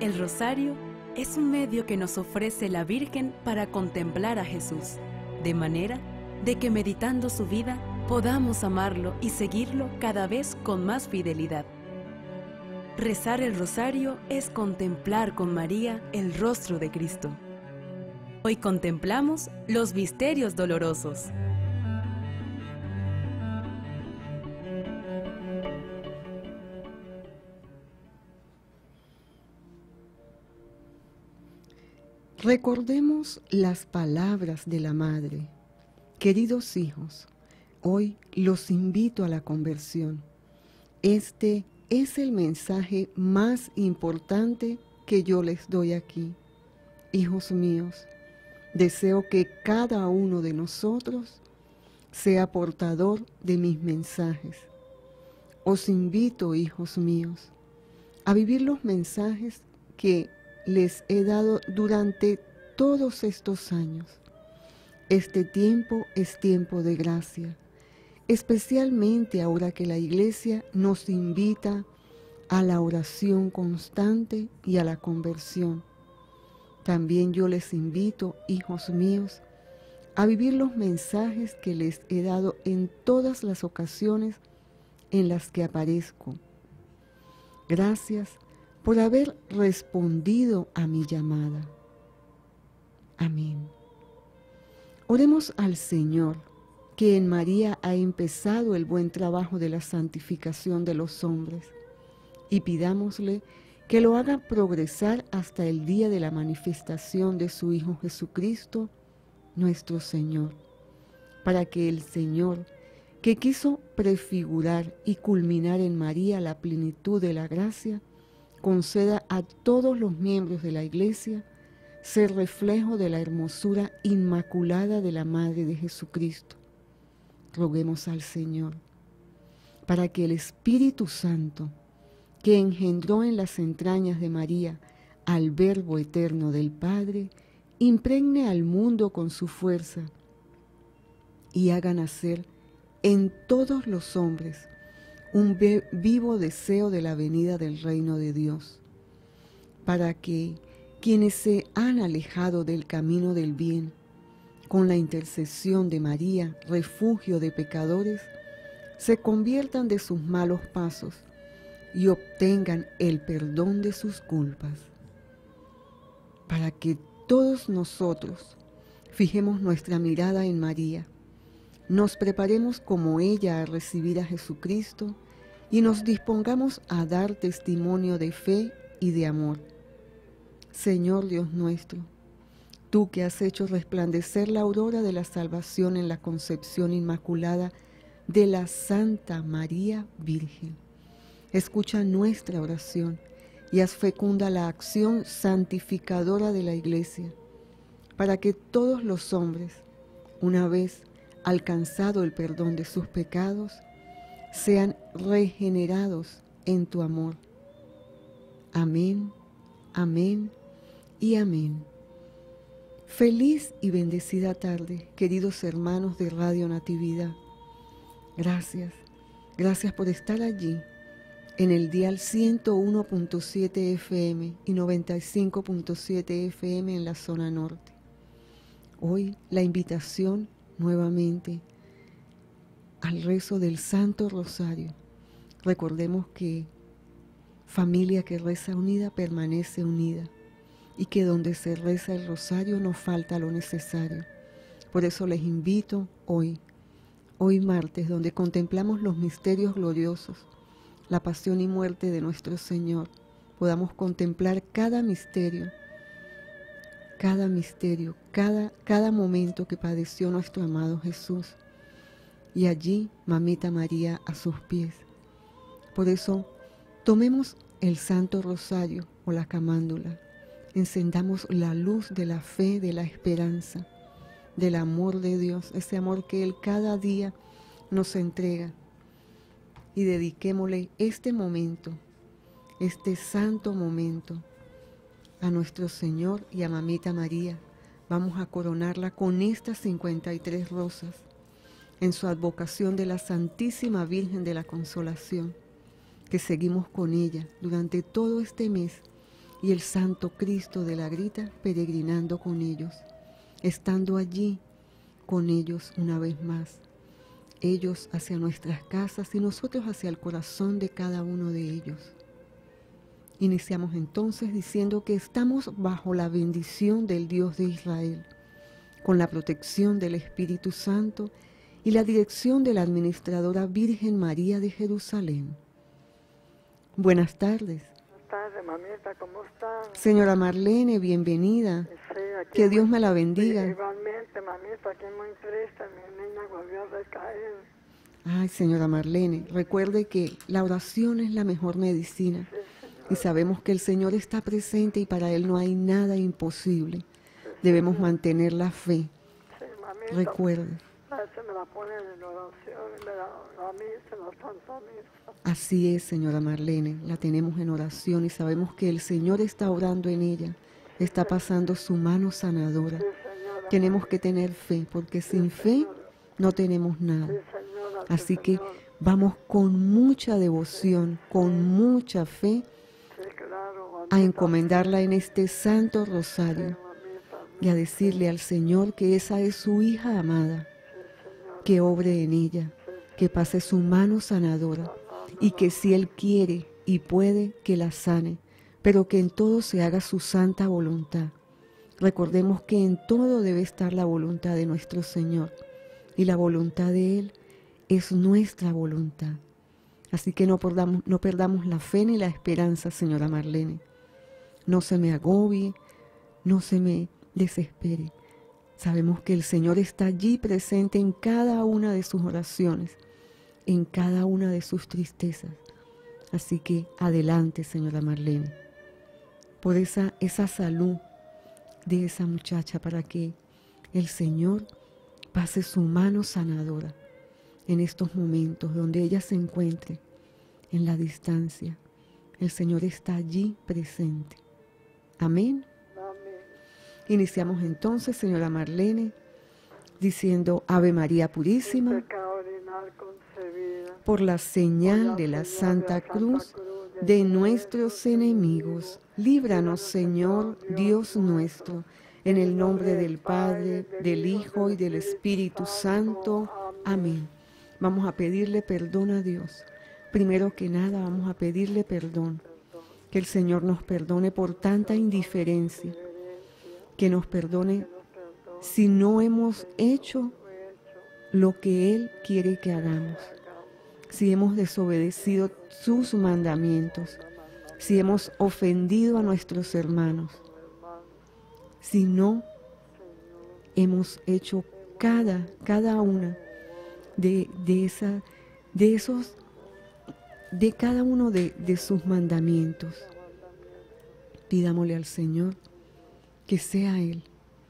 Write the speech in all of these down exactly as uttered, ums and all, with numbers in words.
El rosario es un medio que nos ofrece la Virgen para contemplar a Jesús, de manera de que meditando su vida podamos amarlo y seguirlo cada vez con más fidelidad. Rezar el rosario es contemplar con María el rostro de Cristo. Hoy contemplamos los misterios dolorosos. Recordemos las palabras de la Madre. Queridos hijos, hoy los invito a la conversión. Este es el mensaje más importante que yo les doy aquí. Hijos míos, deseo que cada uno de nosotros sea portador de mis mensajes. Os invito, hijos míos, a vivir los mensajes que les he dado durante todos estos años. Este tiempo es tiempo de gracia, especialmente ahora que la Iglesia nos invita a la oración constante y a la conversión. También yo les invito, hijos míos, a vivir los mensajes que les he dado en todas las ocasiones en las que aparezco. Gracias por haber respondido a mi llamada. Amén. Oremos al Señor, que en María ha empezado el buen trabajo de la santificación de los hombres, y pidámosle que lo haga progresar hasta el día de la manifestación de su Hijo Jesucristo, nuestro Señor, para que el Señor, que quiso prefigurar y culminar en María la plenitud de la gracia, conceda a todos los miembros de la Iglesia ser reflejo de la hermosura inmaculada de la Madre de Jesucristo. Roguemos al Señor para que el Espíritu Santo, que engendró en las entrañas de María al Verbo eterno del Padre, impregne al mundo con su fuerza y haga nacer en todos los hombres un vivo deseo de la venida del reino de Dios, para que quienes se han alejado del camino del bien, con la intercesión de María, refugio de pecadores, se conviertan de sus malos pasos y obtengan el perdón de sus culpas, para que todos nosotros fijemos nuestra mirada en María, nos preparemos como ella a recibir a Jesucristo y nos dispongamos a dar testimonio de fe y de amor. Señor Dios nuestro, tú que has hecho resplandecer la aurora de la salvación en la concepción inmaculada de la Santa María Virgen, escucha nuestra oración y haz fecunda la acción santificadora de la Iglesia, para que todos los hombres, una vez alcanzado el perdón de sus pecados, sean regenerados en tu amor. Amén, amén y amén. Feliz y bendecida tarde, queridos hermanos de Radio Natividad. Gracias, gracias por estar allí en el dial ciento uno punto siete F M y noventa y cinco punto siete F M en la zona norte. Hoy la invitación nuevamente al rezo del Santo Rosario. Recordemos que familia que reza unida permanece unida y que donde se reza el rosario no falta lo necesario. Por eso les invito hoy, hoy martes, donde contemplamos los misterios gloriosos, la pasión y muerte de nuestro Señor, podamos contemplar cada misterio, cada misterio, cada, cada momento que padeció nuestro amado Jesús. Y allí, Mamita María a sus pies. Por eso, tomemos el Santo Rosario o la camándula, encendamos la luz de la fe, de la esperanza, del amor de Dios, ese amor que Él cada día nos entrega. Y dediquémosle este momento, este santo momento, a nuestro Señor y a Mamita María. Vamos a coronarla con estas cincuenta y tres rosas en su advocación de la Santísima Virgen de la Consolación, que seguimos con ella durante todo este mes y el Santo Cristo de la Grita peregrinando con ellos, estando allí con ellos una vez más, ellos hacia nuestras casas y nosotros hacia el corazón de cada uno de ellos. Iniciamos entonces diciendo que estamos bajo la bendición del Dios de Israel, con la protección del Espíritu Santo y la dirección de la Administradora Virgen María de Jerusalén. Buenas tardes. Buenas tardes, mamita, ¿cómo estás? Señora Marlene, bienvenida. Sí, aquí Que Dios muy, me la bendiga. Igualmente, mamita, aquí muy triste, mi niña volvió a recaer. Ay, señora Marlene, recuerde que la oración es la mejor medicina. Sí, señor. Y sabemos que el Señor está presente y para Él no hay nada imposible. Sí, Debemos señor. mantener la fe. Sí, mamita. Recuerde. A veces me la ponen en oración, y me la, a misa, la Santa Misa. Así es, señora Marlene, la tenemos en oración y sabemos que el Señor está orando en ella, está pasando su mano sanadora. Sí, señora. Tenemos que tener fe, porque sin fe no tenemos nada. Sí, señora. Así sí, que señor. vamos con mucha devoción, con mucha fe, Sí, claro, mamita. a encomendarla en este santo Sí, rosario mamita. y a decirle al Señor que esa es su hija amada, Sí, señora. que obre en ella, que pase su mano sanadora y que si Él quiere y puede, que la sane, pero que en todo se haga su santa voluntad. Recordemos que en todo debe estar la voluntad de nuestro Señor y la voluntad de Él es nuestra voluntad. Así que no perdamos, no perdamos la fe ni la esperanza, señora Marlene. No se me agobie, no se me desespere. Sabemos que el Señor está allí presente en cada una de sus oraciones, en cada una de sus tristezas. Así que adelante, señora Marlene, por esa, esa salud de esa muchacha, para que el Señor pase su mano sanadora en estos momentos donde ella se encuentre en la distancia. El Señor está allí presente. Amén. Amén. Iniciamos entonces, señora Marlene, diciendo Ave María Sin Purísima, pecado original concebida. por la señal de la Santa Cruz de nuestros enemigos. Líbranos, Señor, Dios nuestro, en el nombre del Padre, del Hijo y del Espíritu Santo. Amén. Vamos a pedirle perdón a Dios. Primero que nada, vamos a pedirle perdón. Que el Señor nos perdone por tanta indiferencia. Que nos perdone si no hemos hecho lo que Él quiere que hagamos. Si hemos desobedecido sus mandamientos. Si hemos ofendido a nuestros hermanos. Si no hemos hecho cada, cada una de, de, esa, de esos, de cada uno de, de sus mandamientos. Pidámosle al Señor que sea Él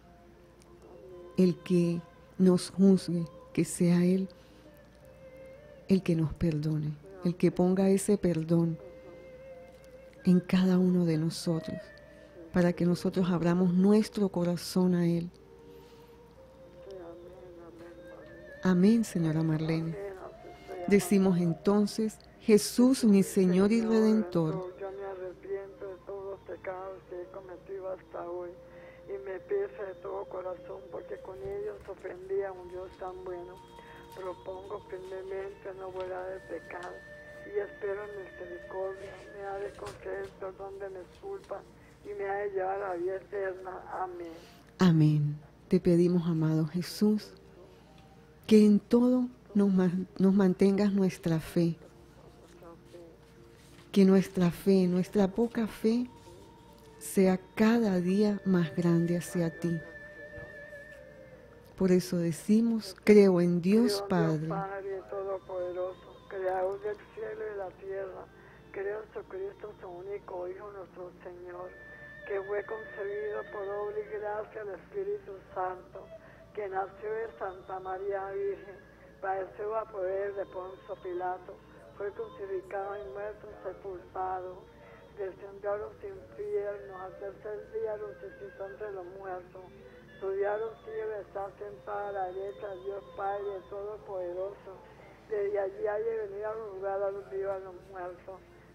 el que nos juzgue, que sea Él el que nos perdone, el que ponga ese perdón en cada uno de nosotros, para que nosotros abramos nuestro corazón a Él. Amén, señora Marlene. Decimos entonces, Jesús, mi Señor y Redentor, Yo me arrepiento de todos los pecados que he cometido hasta hoy y me pesa de todo corazón porque con ellos ofendí a un Dios tan bueno. Propongo firmemente no volver de pecado y espero misericordia. Me ha de conceder perdón de mis culpas y me ha de llevar a la vida eterna. Amén. Amén. Te pedimos, amado Jesús, que en todo nos, nos mantengas nuestra fe. Que nuestra fe, nuestra poca fe, sea cada día más grande hacia ti. Por eso decimos, creo en Dios Padre, Padre Todopoderoso, Creador del cielo y la tierra. Creo en Jesucristo, su único Hijo, nuestro Señor, que fue concebido por obra y gracia del Espíritu Santo, que nació de Santa María Virgen, padeció a poder de Poncio Pilato, fue crucificado y muerto, sepultado, descendió a los infiernos, al tercer día resucitó entre los muertos, subió a los cielos, está sentado a la derecha de Dios Padre Todopoderoso, desde allí ha de venir a juzgar a los vivos y a los muertos.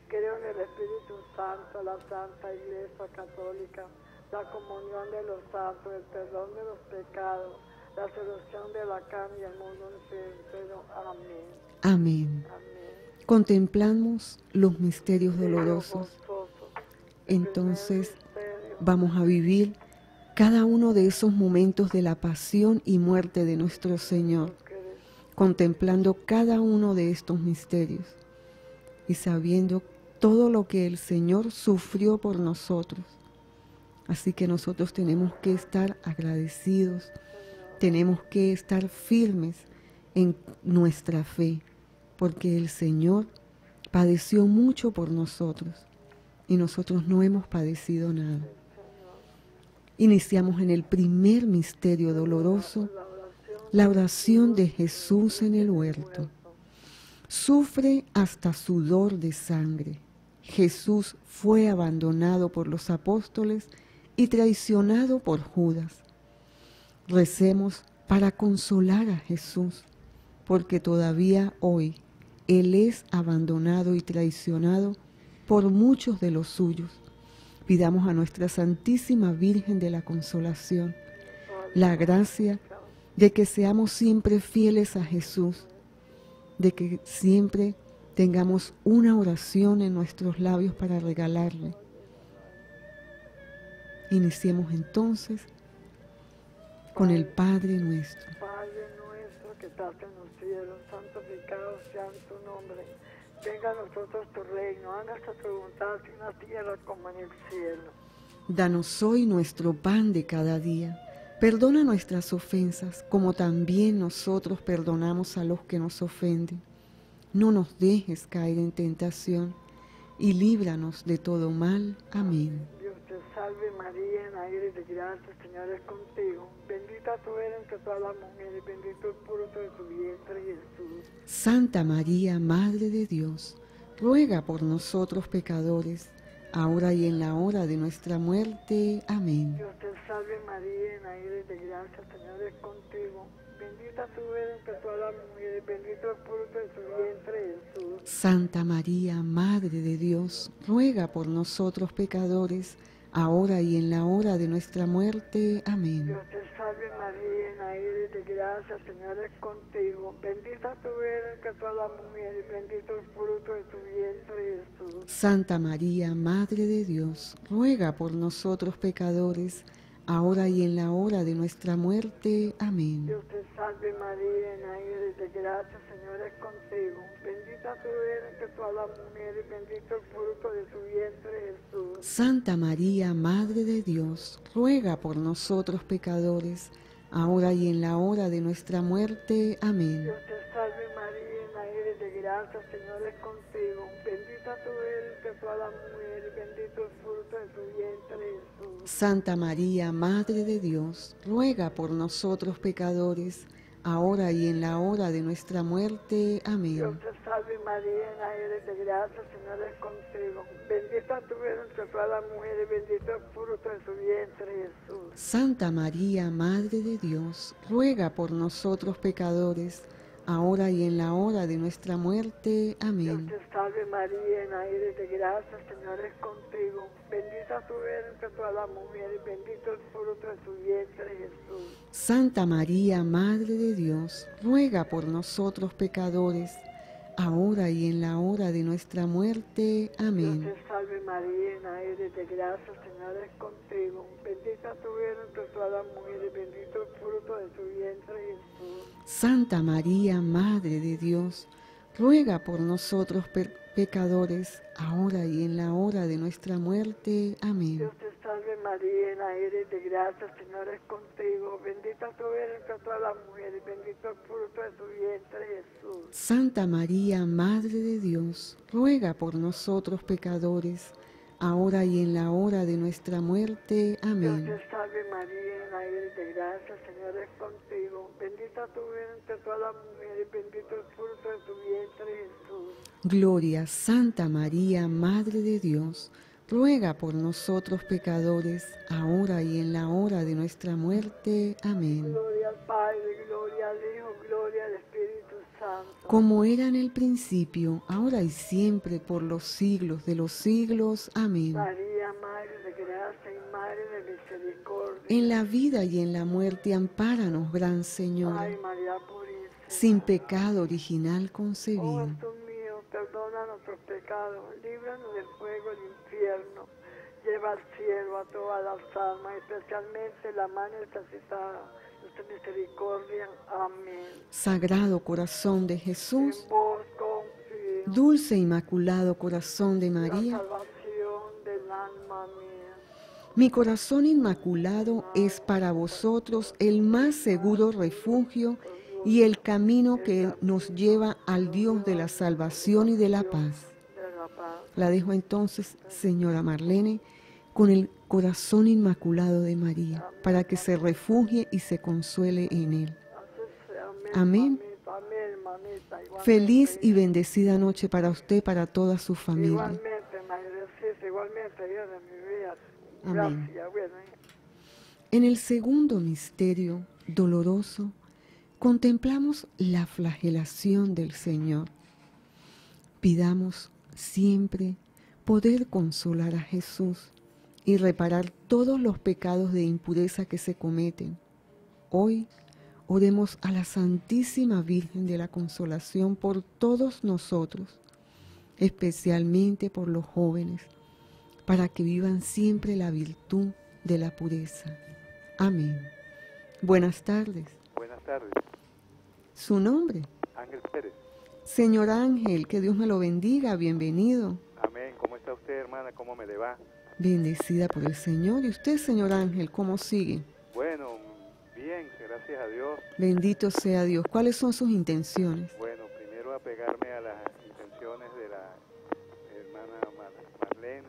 Creo en el Espíritu Santo, la Santa Iglesia Católica, la comunión de los santos, el perdón de los pecados, la solución de la carne y el mundo entero. Amén. Amén. Amén. Contemplamos los misterios dolorosos. Entonces vamos a vivir cada uno de esos momentos de la pasión y muerte de nuestro Señor, contemplando cada uno de estos misterios y sabiendo todo lo que el Señor sufrió por nosotros. Así que nosotros tenemos que estar agradecidos, tenemos que estar firmes en nuestra fe, porque el Señor padeció mucho por nosotros y nosotros no hemos padecido nada. Iniciamos en el primer misterio doloroso, la oración de Jesús en el huerto. Sufre hasta sudor de sangre. Jesús fue abandonado por los apóstoles y traicionado por Judas. Recemos para consolar a Jesús, porque todavía hoy Él es abandonado y traicionado por muchos de los suyos. Pidamos a nuestra Santísima Virgen de la Consolación la gracia de que seamos siempre fieles a Jesús, de que siempre tengamos una oración en nuestros labios para regalarle. Iniciemos entonces con el Padre nuestro. Padre nuestro que estás en los cielos, santificado sea tu nombre. Venga a nosotros tu reino, hágase tu voluntad en la tierra como en el cielo. Danos hoy nuestro pan de cada día. Perdona nuestras ofensas, como también nosotros perdonamos a los que nos ofenden. No nos dejes caer en tentación, y líbranos de todo mal. Amén. Dios te salve María, llena eres de gracia, el Señor es contigo. Bendita tú eres entre todas las mujeres, bendito el fruto de tu vientre, Jesús. Santa María, Madre de Dios, ruega por nosotros pecadores, ahora y en la hora de nuestra muerte. Amén. Dios te salve María, llena eres de gracia, el Señor es contigo. Bendita tú eres entre todas las mujeres, bendito el fruto de tu vientre, Jesús. Santa María, Madre de Dios, ruega por nosotros pecadores, ahora y en la hora de nuestra muerte. Amén. Dios te salve María, llena eres de gracia, el Señor es contigo. Bendita tú eres entre todas las mujeres, bendito el fruto de tu vientre, Jesús. Santa María, Madre de Dios, ruega por nosotros pecadores, ahora y en la hora de nuestra muerte. Amén. Dios te salve María, llena eres de gracia, el Señor es contigo. Bendita tú eres entre todas las mujeres, bendito el fruto de tu vientre, Jesús. Santa María, Madre de Dios, ruega por nosotros pecadores, ahora y en la hora de nuestra muerte. Amén. Dios te salve María, llena eres de gracia, el Señor es contigo. Bendita tú eres entre todas las mujeres, bendito el fruto de tu vientre, Jesús. Santa María, Madre de Dios, ruega por nosotros pecadores, ahora y en la hora de nuestra muerte. Amén. Dios te salve María, llena eres de gracia, el Señor es contigo. Bendita tú eres entre todas las mujeres, bendito el fruto de tu vientre, Jesús. Santa María, Madre de Dios, ruega por nosotros pecadores, ahora y en la hora de nuestra muerte. Amén. Dios te salve María, llena eres de gracia, el Señor es contigo. Bendita tú eres entre todas las mujeres, bendito el fruto de tu vientre, Jesús. Santa María, Madre de Dios, ruega por nosotros pecadores, ahora y en la hora de nuestra muerte. Amén. Dios te salve María, llena eres de gracia, el Señor es contigo. Bendita tú eres entre todas las mujeres, bendito el fruto de tu vientre, Jesús. Santa María, Madre de Dios, ruega por nosotros pecadores, ahora y en la hora de nuestra muerte. Amén. Dios te salve María, llena eres de gracia, el Señor es contigo. Bendita tú eres entre todas las mujeres, bendito el fruto de tu vientre, Jesús. Santa María, Madre de Dios, ruega por nosotros pecadores, ahora y en la hora de nuestra muerte. Amén. Dios te salve María, llena eres de gracia, el Señor es contigo. Bendita tú eres entre todas las mujeres, bendito el fruto de tu vientre, Jesús. Gloria, Santa María, Madre de Dios, ruega por nosotros pecadores, ahora y en la hora de nuestra muerte. Amén. Gloria al Padre, gloria al Hijo, gloria al Espíritu Santo. como era en el principio, ahora y siempre, por los siglos de los siglos. Amén. María, Madre de Gracia y Madre de Misericordia. En la vida y en la muerte, ampáranos, Gran Señora. Ay, María Purísima. Sin pecado original Oh concebido. Jesús mío, perdona nuestros pecados, líbranos del fuego del infierno, lleva al cielo a todas las almas, especialmente la más necesitada de tu misericordia. Amén. Sagrado Corazón de Jesús, En vos confío, dulce Inmaculado Corazón de la María, salvación del alma mía. mi corazón inmaculado es para vosotros el más seguro refugio y el camino que nos lleva al Dios de la salvación y de la paz. De la paz. La dejo entonces, señora Marlene, con el corazón inmaculado de María, para que se refugie y se consuele en él. Así sea. Amén. Mamita, amén, mamita. Igualmente, Feliz y bendecida noche para usted, para toda su familia. Igualmente, Madrecita, igualmente, Dios de mi vida. Amén. Gracias, bueno. En el segundo misterio doloroso, contemplamos la flagelación del Señor. Pidamos siempre poder consolar a Jesús y reparar todos los pecados de impureza que se cometen. Hoy oremos a la Santísima Virgen de la Consolación por todos nosotros, especialmente por los jóvenes, para que vivan siempre la virtud de la pureza. Amén. Buenas tardes. Buenas tardes, ¿Su nombre? Ángel Pérez. Señor Ángel, que Dios me lo bendiga, bienvenido. Amén. ¿Cómo está usted, hermana? ¿Cómo me le va? Bendecida por el Señor. ¿Y usted, señor Ángel, cómo sigue? Bueno, bien, gracias a Dios. Bendito sea Dios. ¿Cuáles son sus intenciones? Bueno, primero apegarme a las intenciones de la hermana Mar- Marlene,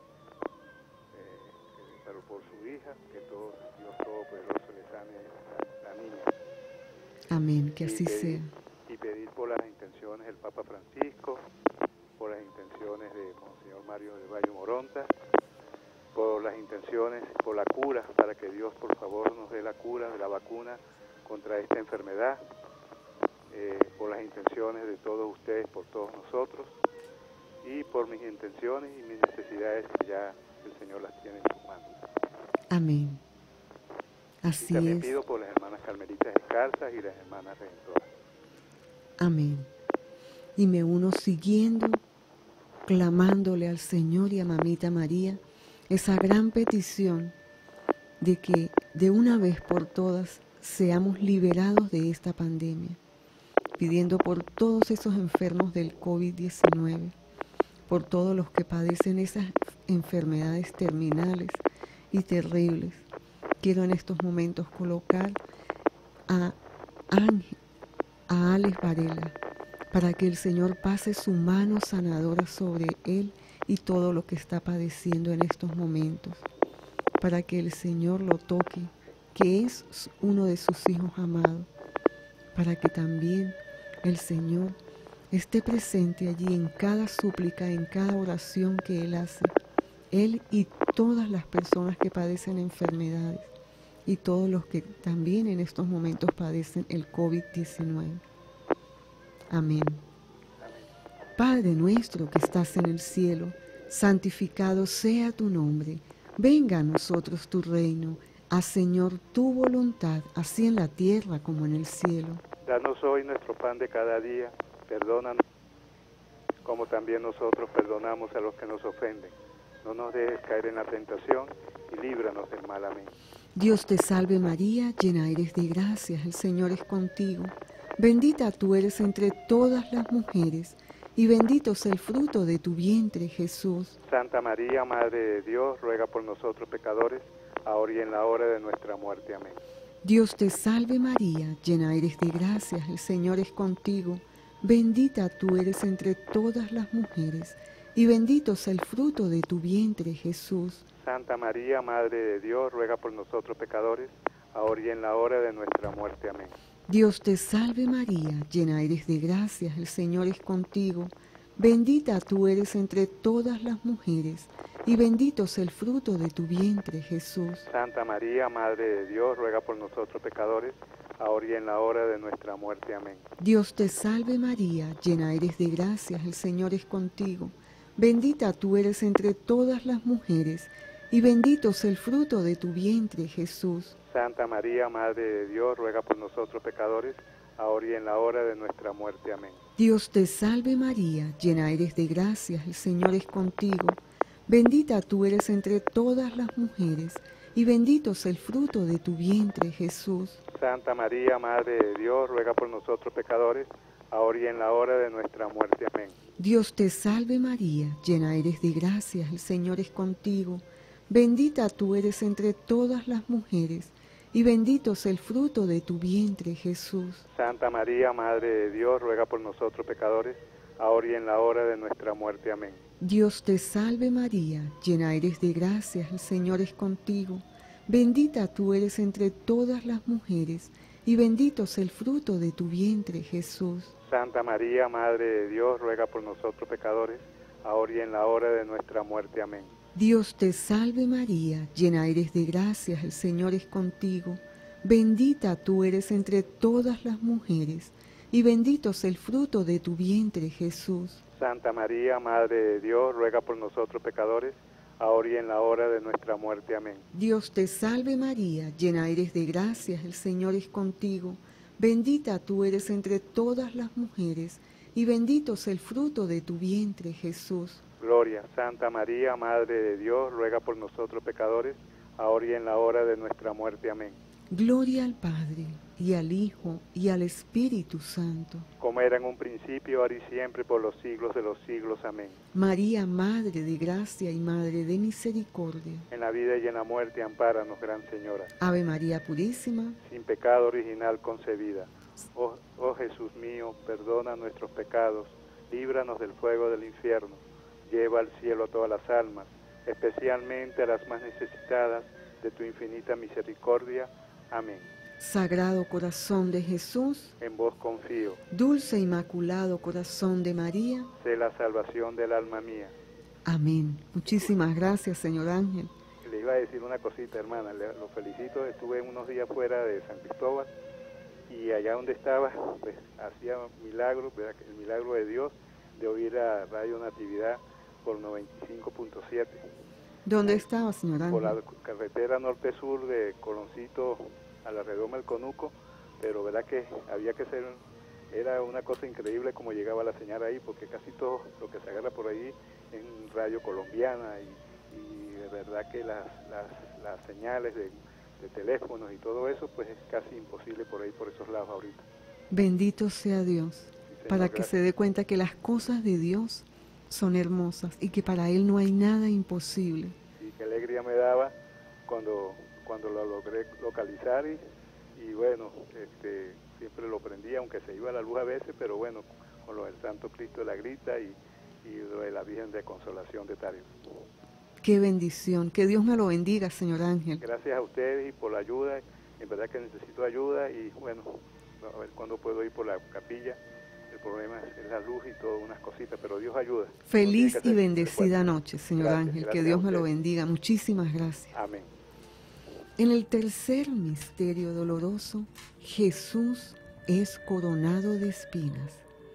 eh, pero por su hija, que todo, Dios Todopoderoso le sane a la niña. Amén, que Y así pedir- sea. Y pedir por las intenciones del Papa Francisco, por las intenciones de Monseñor Mario del Valle Moronta, por las intenciones, por la cura, para que Dios por favor nos dé la cura de la vacuna contra esta enfermedad, eh, por las intenciones de todos ustedes, por todos nosotros, y por mis intenciones y mis necesidades que ya el Señor las tiene en sus manos. Amén. Y Así también es. pido por las hermanas Carmelitas Descalzas y las hermanas Redentoras. Amén. Y me uno siguiendo, clamándole al Señor y a Mamita María esa gran petición de que de una vez por todas seamos liberados de esta pandemia, pidiendo por todos esos enfermos del COVID diecinueve, por todos los que padecen esas enfermedades terminales y terribles. Quiero en estos momentos colocar a Ángel, a Alex Varela, para que el Señor pase su mano sanadora sobre él y todo lo que está padeciendo en estos momentos, para que el Señor lo toque, que es uno de sus hijos amados, para que también el Señor esté presente allí en cada súplica, en cada oración que él hace, él y todas las personas que padecen enfermedades y todos los que también en estos momentos padecen el COVID diecinueve. Amén. Padre nuestro que estás en el cielo, santificado sea tu nombre. Venga a nosotros tu reino. Haz, Señor, tu voluntad, así en la tierra como en el cielo. Danos hoy nuestro pan de cada día, perdónanos como también nosotros perdonamos a los que nos ofenden. No nos dejes caer en la tentación y líbranos del mal. Amén. Dios te salve María, llena eres de gracia, el Señor es contigo. Bendita tú eres entre todas las mujeres, y bendito es el fruto de tu vientre, Jesús. Santa María, Madre de Dios, ruega por nosotros pecadores, ahora y en la hora de nuestra muerte. Amén. Dios te salve María, llena eres de gracia, el Señor es contigo. Bendita tú eres entre todas las mujeres, y bendito es el fruto de tu vientre, Jesús. Santa María, Madre de Dios, ruega por nosotros pecadores, ahora y en la hora de nuestra muerte. Amén. Dios te salve María, llena eres de gracia, el Señor es contigo. Bendita tú eres entre todas las mujeres, y bendito es el fruto de tu vientre, Jesús. Santa María, Madre de Dios, ruega por nosotros pecadores, ahora y en la hora de nuestra muerte. Amén. Dios te salve María, llena eres de gracia, el Señor es contigo. Bendita tú eres entre todas las mujeres, y bendito es el fruto de tu vientre, Jesús. Santa María, Madre de Dios, ruega por nosotros pecadores, ahora y en la hora de nuestra muerte. Amén. Dios te salve María, llena eres de gracia, el Señor es contigo. Bendita tú eres entre todas las mujeres, y bendito es el fruto de tu vientre, Jesús. Santa María, Madre de Dios, ruega por nosotros pecadores, ahora y en la hora de nuestra muerte. Amén. Dios te salve María, llena eres de gracia, el Señor es contigo. Bendita tú eres entre todas las mujeres, y bendito es el fruto de tu vientre, Jesús. Santa María, Madre de Dios, ruega por nosotros pecadores, ahora y en la hora de nuestra muerte. Amén. Dios te salve María, llena eres de gracia, el Señor es contigo. Bendita tú eres entre todas las mujeres, y bendito es el fruto de tu vientre, Jesús. Santa María, Madre de Dios, ruega por nosotros pecadores, ahora y en la hora de nuestra muerte. Amén. Dios te salve María, llena eres de gracia, el Señor es contigo. Bendita tú eres entre todas las mujeres, y bendito es el fruto de tu vientre, Jesús. Santa María, Madre de Dios, ruega por nosotros pecadores, ahora y en la hora de nuestra muerte. Amén. Dios te salve María, llena eres de gracia, el Señor es contigo. Bendita tú eres entre todas las mujeres, y bendito es el fruto de tu vientre, Jesús. Gloria, Santa María, Madre de Dios, ruega por nosotros pecadores, ahora y en la hora de nuestra muerte. Amén. Gloria al Padre, y al Hijo, y al Espíritu Santo. Como era en un principio, ahora y siempre, por los siglos de los siglos. Amén. María, Madre de gracia y Madre de misericordia. En la vida y en la muerte, ampáranos, Gran Señora. Ave María Purísima, sin pecado original concebida. Oh, oh Jesús mío, perdona nuestros pecados, líbranos del fuego del infierno, lleva al cielo a todas las almas, especialmente a las más necesitadas de tu infinita misericordia. Amén. Sagrado Corazón de Jesús, en vos confío. Dulce Inmaculado Corazón de María, sé la salvación del alma mía. Amén. Muchísimas gracias, señor Ángel. Le iba a decir una cosita, hermana, le, lo felicito, estuve unos días fuera de San Cristóbal y allá donde estaba, pues hacía milagros, ¿verdad? El milagro de Dios de oír a Radio Natividad por noventa y cinco punto siete. ¿Dónde estaba, señor Ángel? Por la carretera norte-sur de Coloncito a la Redoma del Conuco, pero verdad que había que ser, era una cosa increíble como llegaba la señal ahí, porque casi todo lo que se agarra por ahí en radio colombiana y, y de verdad que las, las, las señales de, de teléfonos y todo eso, pues es casi imposible por ahí, por esos lados ahorita. Bendito sea Dios, sí, señor, para que gracias. se dé cuenta que las cosas de Dios son hermosas y que para Él no hay nada imposible. Y qué alegría me daba cuando, cuando lo logré localizar y, y bueno, este, siempre lo prendí, aunque se iba la luz a veces, pero bueno, con lo del Santo Cristo de la Grita y, y lo de la Virgen de Consolación de Tarios. Qué bendición, que Dios me lo bendiga, señor Ángel. Gracias a ustedes y por la ayuda, en verdad que necesito ayuda y bueno, a ver cuándo puedo ir por la capilla. El problema es la luz y todas unas cositas, pero Dios ayuda. Feliz y bendecida noche, señor gracias, Ángel. Gracias que Dios me lo bendiga. Muchísimas gracias. Amén. En el tercer misterio doloroso, Jesús es coronado de espinas.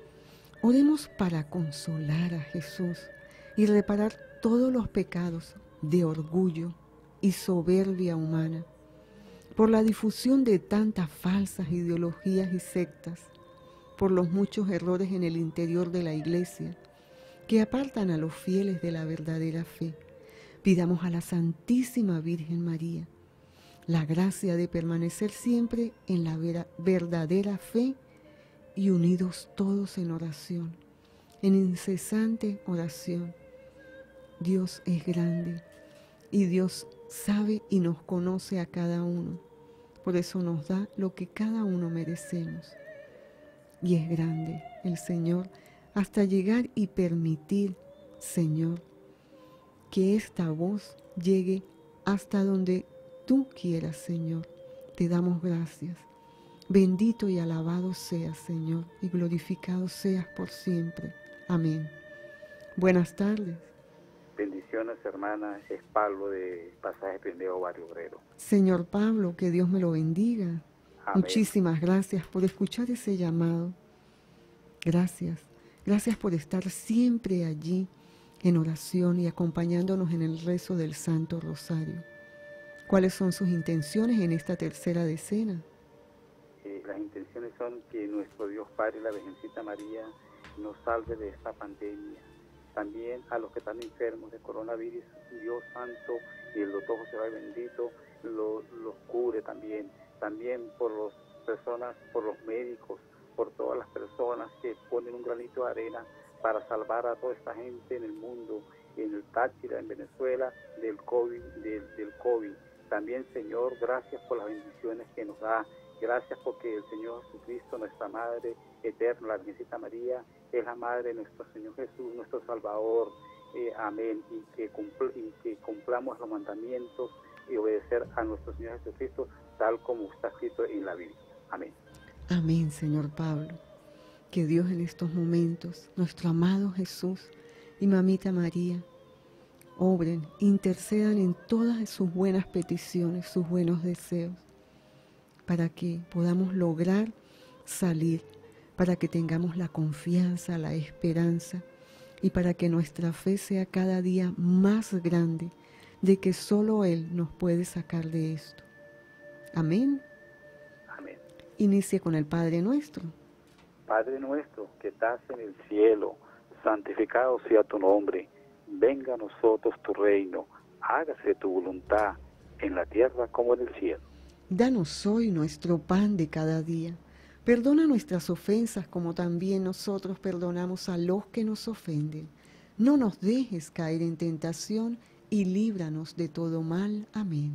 Oremos para consolar a Jesús y reparar todos los pecados de orgullo y soberbia humana por la difusión de tantas falsas ideologías y sectas, por los muchos errores en el interior de la Iglesia que apartan a los fieles de la verdadera fe. Pidamos a la Santísima Virgen María la gracia de permanecer siempre en la vera, verdadera fe y unidos todos en oración, en incesante oración. Dios es grande y Dios sabe y nos conoce a cada uno. Por eso nos da lo que cada uno merecemos. Y es grande el Señor hasta llegar y permitir, Señor, que esta voz llegue hasta donde tú quieras, Señor. Te damos gracias. Bendito y alabado seas, Señor, y glorificado seas por siempre. Amén. Buenas tardes. Bendiciones, hermana. Es Pablo de Pasaje Pendejo, Barrio Obrero. Señor Pablo, que Dios me lo bendiga. Amén. Muchísimas gracias por escuchar ese llamado. Gracias. Gracias por estar siempre allí en oración y acompañándonos en el rezo del Santo Rosario. ¿Cuáles son sus intenciones en esta tercera decena? Eh, las intenciones son que nuestro Dios Padre, la Virgencita María, nos salve de esta pandemia. También a los que están enfermos de coronavirus, Dios Santo y el doctor José Báez bendito los, los cubre también. También por las personas, por los médicos, por todas las personas que ponen un granito de arena para salvar a toda esta gente en el mundo, en el Táchira, en Venezuela, del COVID, del, del COVID. También, Señor, gracias por las bendiciones que nos da. Gracias porque el Señor Jesucristo, nuestra Madre eterna, la Virgencita María, es la Madre de nuestro Señor Jesús, nuestro Salvador. Eh, amén. Y que, cumpl y que cumplamos los mandamientos y obedecer a nuestro Señor Jesucristo, tal como está escrito en la Biblia. Amén. Amén, Señor Pablo. Que Dios en estos momentos, nuestro amado Jesús y Mamita María, obren, intercedan en todas sus buenas peticiones, sus buenos deseos, para que podamos lograr salir, para que tengamos la confianza, la esperanza y para que nuestra fe sea cada día más grande de que solo Él nos puede sacar de esto. Amén. Amén. Inicie con el Padre Nuestro. Padre nuestro que estás en el cielo, santificado sea tu nombre. Venga a nosotros tu reino. Hágase tu voluntad en la tierra como en el cielo. Danos hoy nuestro pan de cada día. Perdona nuestras ofensas como también nosotros perdonamos a los que nos ofenden. No nos dejes caer en tentación y líbranos de todo mal. Amén.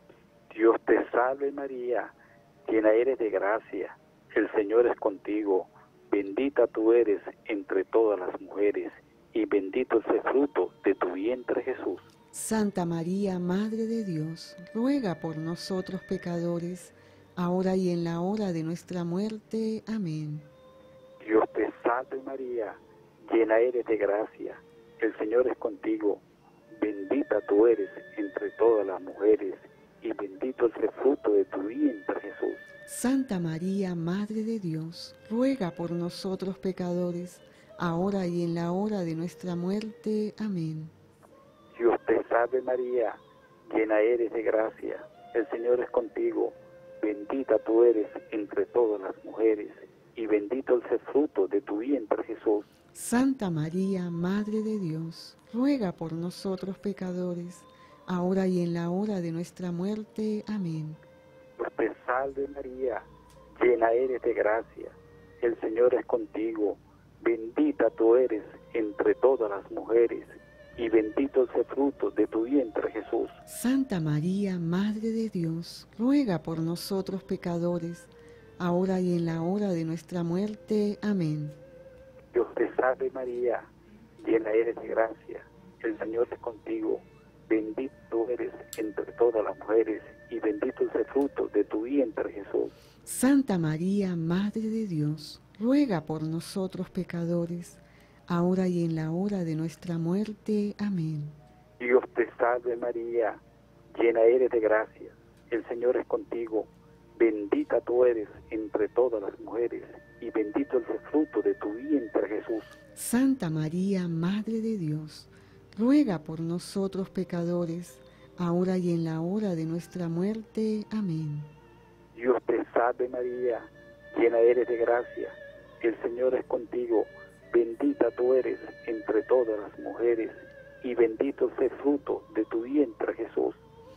Dios te salve María, llena eres de gracia. El Señor es contigo. Bendita tú eres entre todas las mujeres y bendito es el fruto de tu vientre Jesús. Santa María, Madre de Dios, ruega por nosotros pecadores, ahora y en la hora de nuestra muerte. Amén. Dios te salve María, llena eres de gracia, el Señor es contigo, bendita tú eres entre todas las mujeres, y bendito es el fruto de tu vientre Jesús. Santa María, Madre de Dios, ruega por nosotros pecadores, ahora y en la hora de nuestra muerte. Amén. Dios te salve María, llena eres de gracia, el Señor es contigo, bendita tú eres entre todas las mujeres, y bendito es el fruto de tu vientre Jesús. Santa María, Madre de Dios, ruega por nosotros pecadores, ahora y en la hora de nuestra muerte. Amén. Dios te salve María, llena eres de gracia, el Señor es contigo, bendita tú eres entre todas las mujeres, y bendito es el fruto de tu vientre Jesús. Santa María, Madre de Dios, ruega por nosotros pecadores, ahora y en la hora de nuestra muerte. Amén. Dios te salve María, llena eres de gracia, el Señor es contigo, bendito tú eres entre todas las mujeres, y bendito es el fruto de tu vientre Jesús. Santa María, Madre de Dios, ruega por nosotros pecadores, ahora y en la hora de nuestra muerte. Amén. Dios te salve María, llena eres de gracia, el Señor es contigo, bendita tú eres entre todas las mujeres, y bendito es el fruto de tu vientre Jesús. Santa María, Madre de Dios, ruega por nosotros pecadores, ahora y en la hora de nuestra muerte. Amén. Dios te salve María, llena eres de gracia, el Señor es contigo, bendita tú eres entre todas las mujeres, y bendito es el fruto de tu vientre Jesús.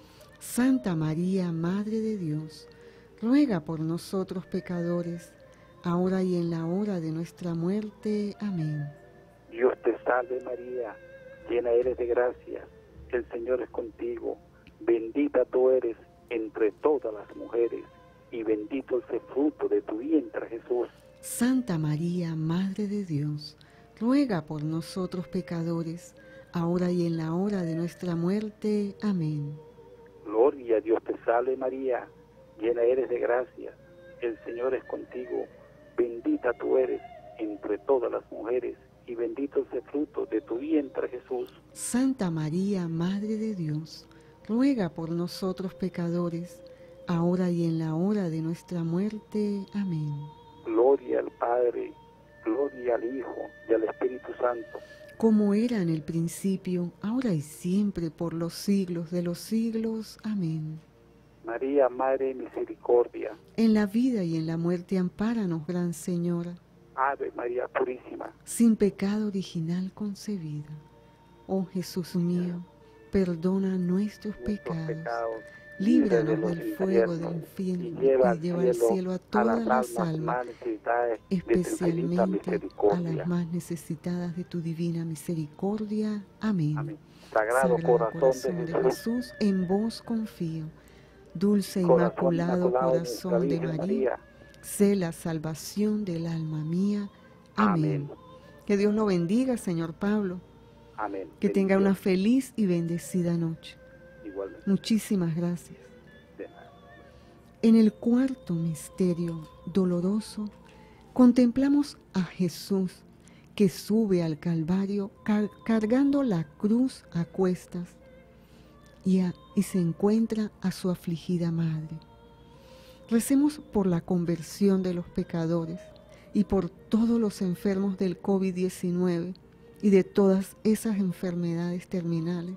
Santa María, Madre de Dios, ruega por nosotros pecadores, ahora y en la hora de nuestra muerte. Amén. Dios te salve María, llena eres de gracia, el Señor es contigo, bendita tú eres entre todas las mujeres, y bendito es el fruto de tu vientre Jesús. Santa María, Madre de Dios, ruega por nosotros pecadores, ahora y en la hora de nuestra muerte. Amén. Gloria a Dios te salve María, llena eres de gracia, el Señor es contigo, bendita tú eres entre todas las mujeres, y bendito es el fruto de tu vientre Jesús. Santa María, Madre de Dios, ruega por nosotros pecadores, ahora y en la hora de nuestra muerte. Amén. Gloria al Padre, gloria al Hijo y al Espíritu Santo. Como era en el principio, ahora y siempre, por los siglos de los siglos. Amén. María, Madre de Misericordia. En la vida y en la muerte, ampáranos, Gran Señora. Ave María Purísima. Sin pecado original concebida. Oh Jesús mío, perdona nuestros pecados, pecados líbranos líbranos del del fuego infierno, del infierno y lleva y lleva al cielo a todas las almas, más necesitadas de tu infinita especialmente a misericordia. las más necesitadas de tu divina misericordia. Amén. Amén. Sagrado, Sagrado corazón, corazón de de Jesús, Jesús, en vos confío. Dulce e corazón inmaculado inmaculado de corazón nuestra de Virgen María, María. sé la salvación del alma mía. Amén. Amén. Que Dios lo bendiga, señor Pablo. Amén. Que tenga una Bendiciones. feliz y bendecida noche. Igualmente. Muchísimas gracias. De nada. En el cuarto misterio doloroso, contemplamos a Jesús que sube al Calvario car- cargando la cruz a cuestas y, a- y se encuentra a su afligida madre. Recemos por la conversión de los pecadores y por todos los enfermos del COVID diecinueve y de todas esas enfermedades terminales,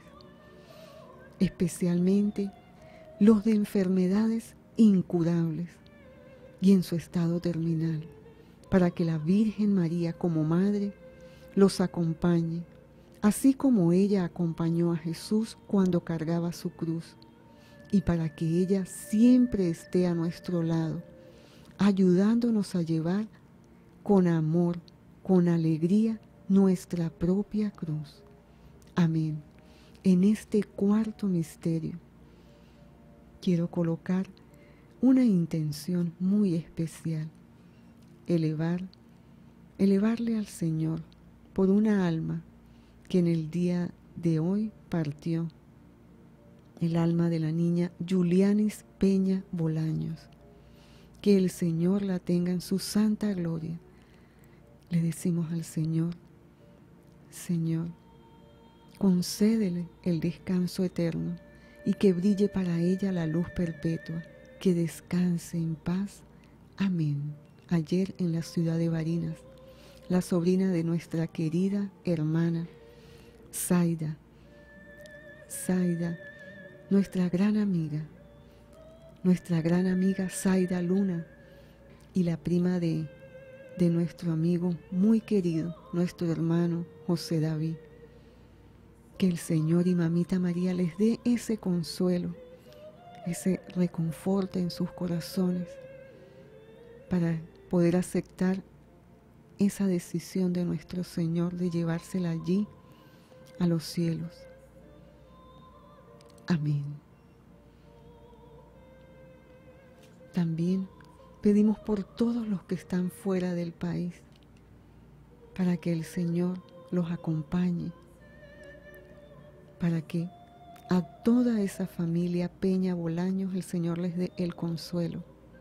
especialmente los de enfermedades incurables y en su estado terminal, para que la Virgen María como Madre los acompañe, así como ella acompañó a Jesús cuando cargaba su cruz, y para que ella siempre esté a nuestro lado, ayudándonos a llevar con amor, con alegría, nuestra propia cruz. Amén. En este cuarto misterio quiero colocar una intención muy especial, elevar, elevarle al Señor por una alma que en el día de hoy partió, el alma de la niña Julianis Peña Bolaños. Que el Señor la tenga en su santa gloria. Le decimos al Señor, Señor, concédele el descanso eterno y que brille para ella la luz perpetua, que descanse en paz. Amén. Ayer en la ciudad de Barinas, la sobrina de nuestra querida hermana Zaida, Zaida, nuestra gran amiga, nuestra gran amiga Zaida Luna y la prima de, de nuestro amigo muy querido, nuestro hermano José David. Que el Señor y Mamita María les dé ese consuelo, ese reconforte en sus corazones para poder aceptar esa decisión de nuestro Señor de llevársela allí a los cielos. Amén. También pedimos por todos los que están fuera del país, para que el Señor los acompañe, para que a toda esa familia Peña Bolaños el Señor les dé el consuelo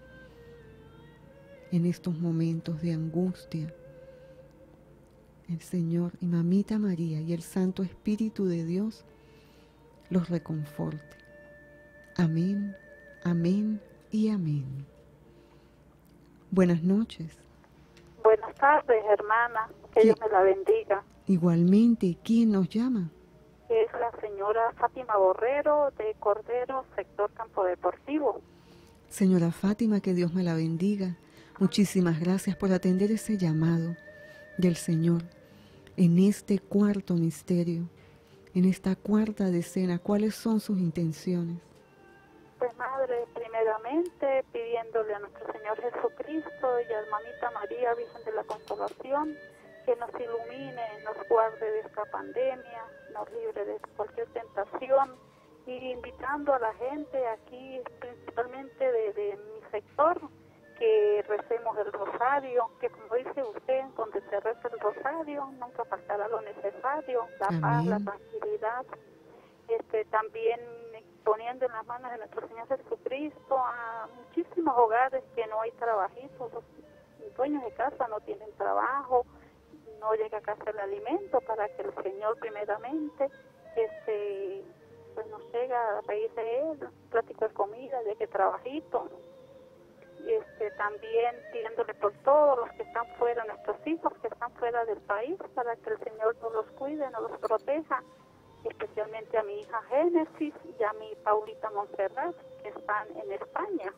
en estos momentos de angustia. El Señor y Mamita María y el Santo Espíritu de Dios los reconforte. Amén, amén y amén. Buenas noches. Buenas tardes, hermana. Que Sí. Dios me la bendiga. Igualmente, ¿quién nos llama? Es la señora Fátima Borrero de Cordero, sector Campo Deportivo. Señora Fátima, que Dios me la bendiga. Muchísimas gracias por atender ese llamado del Señor en este cuarto misterio, en esta cuarta decena. ¿Cuáles son sus intenciones? Pues madre, primeramente pidiéndole a nuestro Señor Jesucristo y a Mamita María, Virgen de la Consolación, que nos ilumine, nos guarde de esta pandemia, nos libre de cualquier tentación, y invitando a la gente aquí, principalmente de, de mi sector, que recemos el rosario, que como dice usted, donde se reza el rosario, nunca faltará lo necesario, la Amén. paz, la tranquilidad. Este, también poniendo en las manos de nuestro Señor Jesucristo a muchísimos hogares que no hay trabajitos, los dueños de casa no tienen trabajo, no llega a casa el alimento, para que el Señor primeramente este, pues nos llega a reír de Él, plático de comida, ya que trabajito. Este, también pidiéndole por todos los que están fuera, nuestros hijos que están fuera del país, para que el Señor nos los cuide, nos los proteja, especialmente a mi hija Génesis y a mi Paulita Montserrat, que están en España.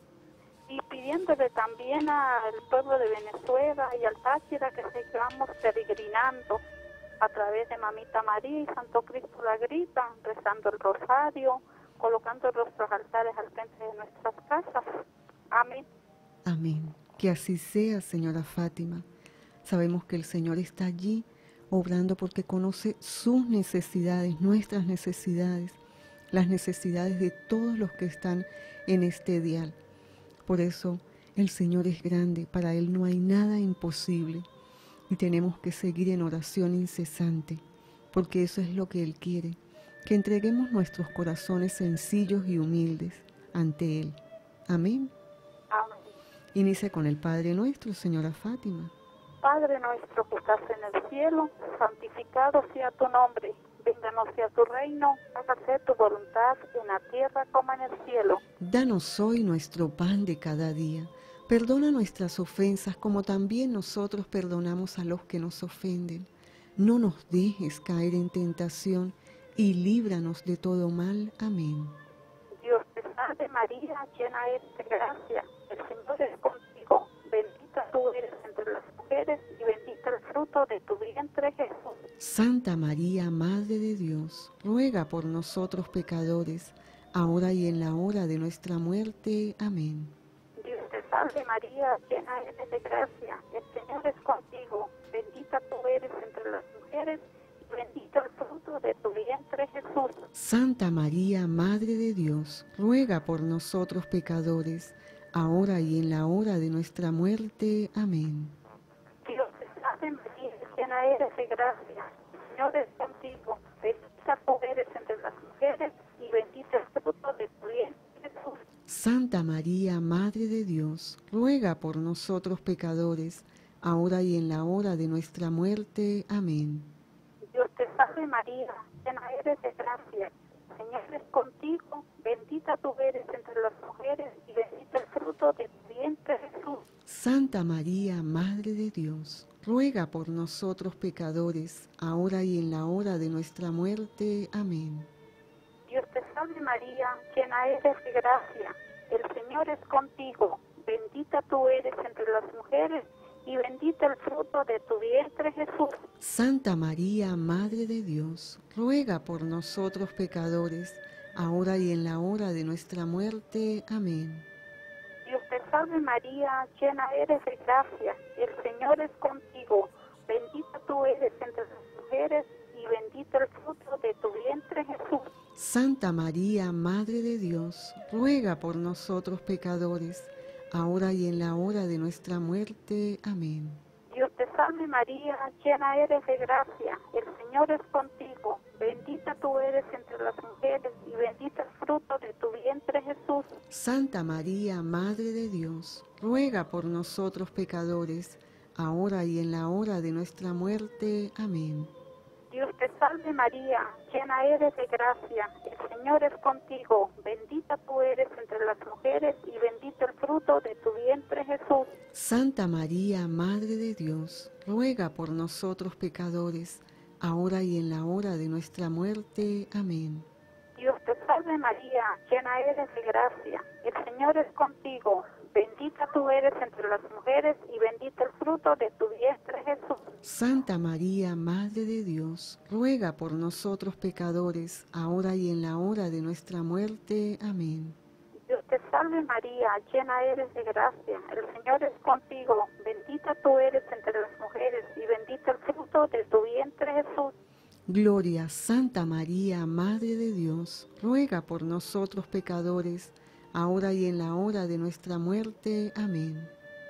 Y pidiéndole también al pueblo de Venezuela y al Táchira que sigamos peregrinando a través de Mamita María y Santo Cristo la Grita, rezando el rosario, colocando nuestros altares al frente de nuestras casas. Amén. Amén. Que así sea, señora Fátima. Sabemos que el Señor está allí obrando porque conoce sus necesidades, nuestras necesidades, las necesidades de todos los que están en este dial. Por eso el Señor es grande, para Él no hay nada imposible y tenemos que seguir en oración incesante, porque eso es lo que Él quiere, que entreguemos nuestros corazones sencillos y humildes ante Él. Amén. Amén. Inicia con el Padre Nuestro, señora Fátima. Padre nuestro que estás en el cielo, santificado sea tu nombre. Vénganos sea tu reino, hágase tu voluntad en la tierra como en el cielo. Danos hoy nuestro pan de cada día. Perdona nuestras ofensas como también nosotros perdonamos a los que nos ofenden. No nos dejes caer en tentación y líbranos de todo mal. Amén. Dios te salve María, llena eres de gracia, el Señor es contigo. Bendita tú eres entre las mujeres y bendito el fruto de tu vientre Jesús. Santa María, Madre de Dios, ruega por nosotros pecadores, ahora y en la hora de nuestra muerte. Amén. Dios te salve María, llena eres de gracia, el Señor es contigo. Bendita tú eres entre las mujeres y bendito el fruto de tu vientre Jesús. Santa María, Madre de Dios, ruega por nosotros pecadores, ahora y en la hora de nuestra muerte. Amén. Dios te salve María, llena eres de gracia, el Señor es contigo. Bendita tú eres entre las mujeres y bendito el fruto de tu vientre Jesús. Santa María, Madre de Dios, ruega por nosotros pecadores, ahora y en la hora de nuestra muerte. Amén. Dios te salve María, llena eres de gracia, el Señor es contigo. Bendita tú eres entre las mujeres y bendito el fruto de tu vientre Jesús. Santa María, Madre de Dios, ruega por nosotros pecadores, ahora y en la hora de nuestra muerte. Amén. Dios te salve María, llena eres de gracia, el Señor es contigo. Bendita tú eres entre las mujeres y bendito el fruto de tu vientre Jesús. Santa María, Madre de Dios, ruega por nosotros pecadores, ahora y en la hora de nuestra muerte. Amén. Dios te salve María, llena eres de gracia, el Señor es contigo. Bendita tú eres entre las mujeres y bendito el fruto de tu vientre Jesús. Santa María, Madre de Dios, ruega por nosotros pecadores, ahora y en la hora de nuestra muerte. Amén. Dios te salve María, llena eres de gracia, el Señor es contigo. Bendita tú eres entre las mujeres y bendito el fruto de tu vientre Jesús. Santa María, Madre de Dios, ruega por nosotros pecadores, ahora y en la hora de nuestra muerte. Amén. Dios te salve María, llena eres de gracia, el Señor es contigo. Bendita tú eres entre las mujeres y bendito el fruto de tu vientre Jesús. Santa María, Madre de Dios, ruega por nosotros pecadores, ahora y en la hora de nuestra muerte. Amén. Dios te salve María, llena eres de gracia, el Señor es contigo. Bendita tú eres entre las mujeres y bendito el fruto de tu vientre Jesús. Santa María, Madre de Dios, ruega por nosotros pecadores, ahora y en la hora de nuestra muerte. Amén. Dios te salve María, llena eres de gracia, el Señor es contigo. Bendita tú eres entre las mujeres y bendito el fruto de tu vientre Jesús. Gloria, Santa María, Madre de Dios, ruega por nosotros pecadores, ahora y en la hora de nuestra muerte. Amén.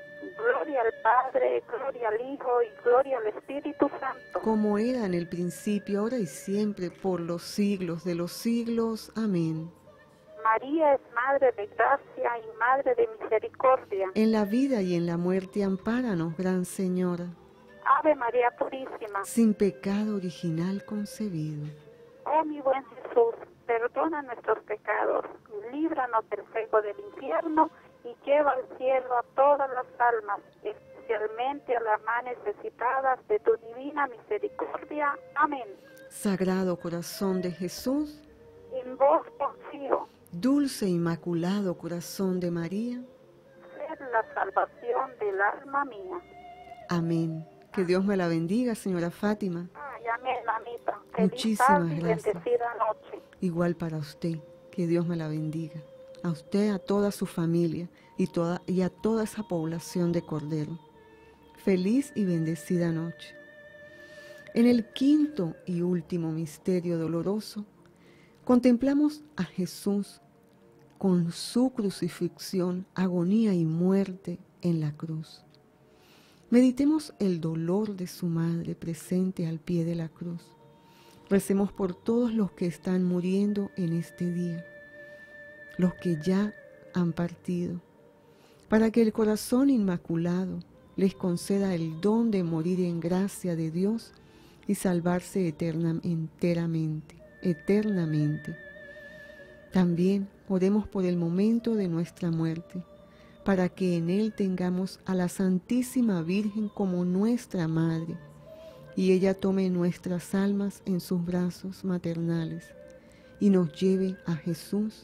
Gloria al Padre, gloria al Hijo y gloria al Espíritu Santo. Como era en el principio, ahora y siempre, por los siglos de los siglos. Amén. María es Madre de gracia y Madre de misericordia. En la vida y en la muerte, ampáranos, Gran Señora. Ave María Purísima. Sin pecado original concebido. Oh mi buen Jesús, perdona nuestros pecados, líbranos del fuego del infierno y lleva al cielo a todas las almas, especialmente a las más necesitadas de tu divina misericordia. Amén. Sagrado Corazón de Jesús, En vos confío, dulce e inmaculado Corazón de María. sed la salvación del alma mía. Amén. Que Dios me la bendiga, señora Fátima. Ay, amén, mamita. Feliz Muchísimas tarde y gracias. bendecida noche. Igual para usted, que Dios me la bendiga. A usted, a toda su familia y, toda, y a toda esa población de Cordero. Feliz y bendecida noche. En el quinto y último misterio doloroso, contemplamos a Jesús con su crucifixión, agonía y muerte en la cruz. Meditemos el dolor de su madre presente al pie de la cruz. Recemos por todos los que están muriendo en este día, los que ya han partido, para que el corazón inmaculado les conceda el don de morir en gracia de Dios y salvarse eterna, enteramente, eternamente. También oremos por el momento de nuestra muerte, para que en él tengamos a la Santísima Virgen como nuestra Madre, y ella tome nuestras almas en sus brazos maternales y nos lleve a Jesús.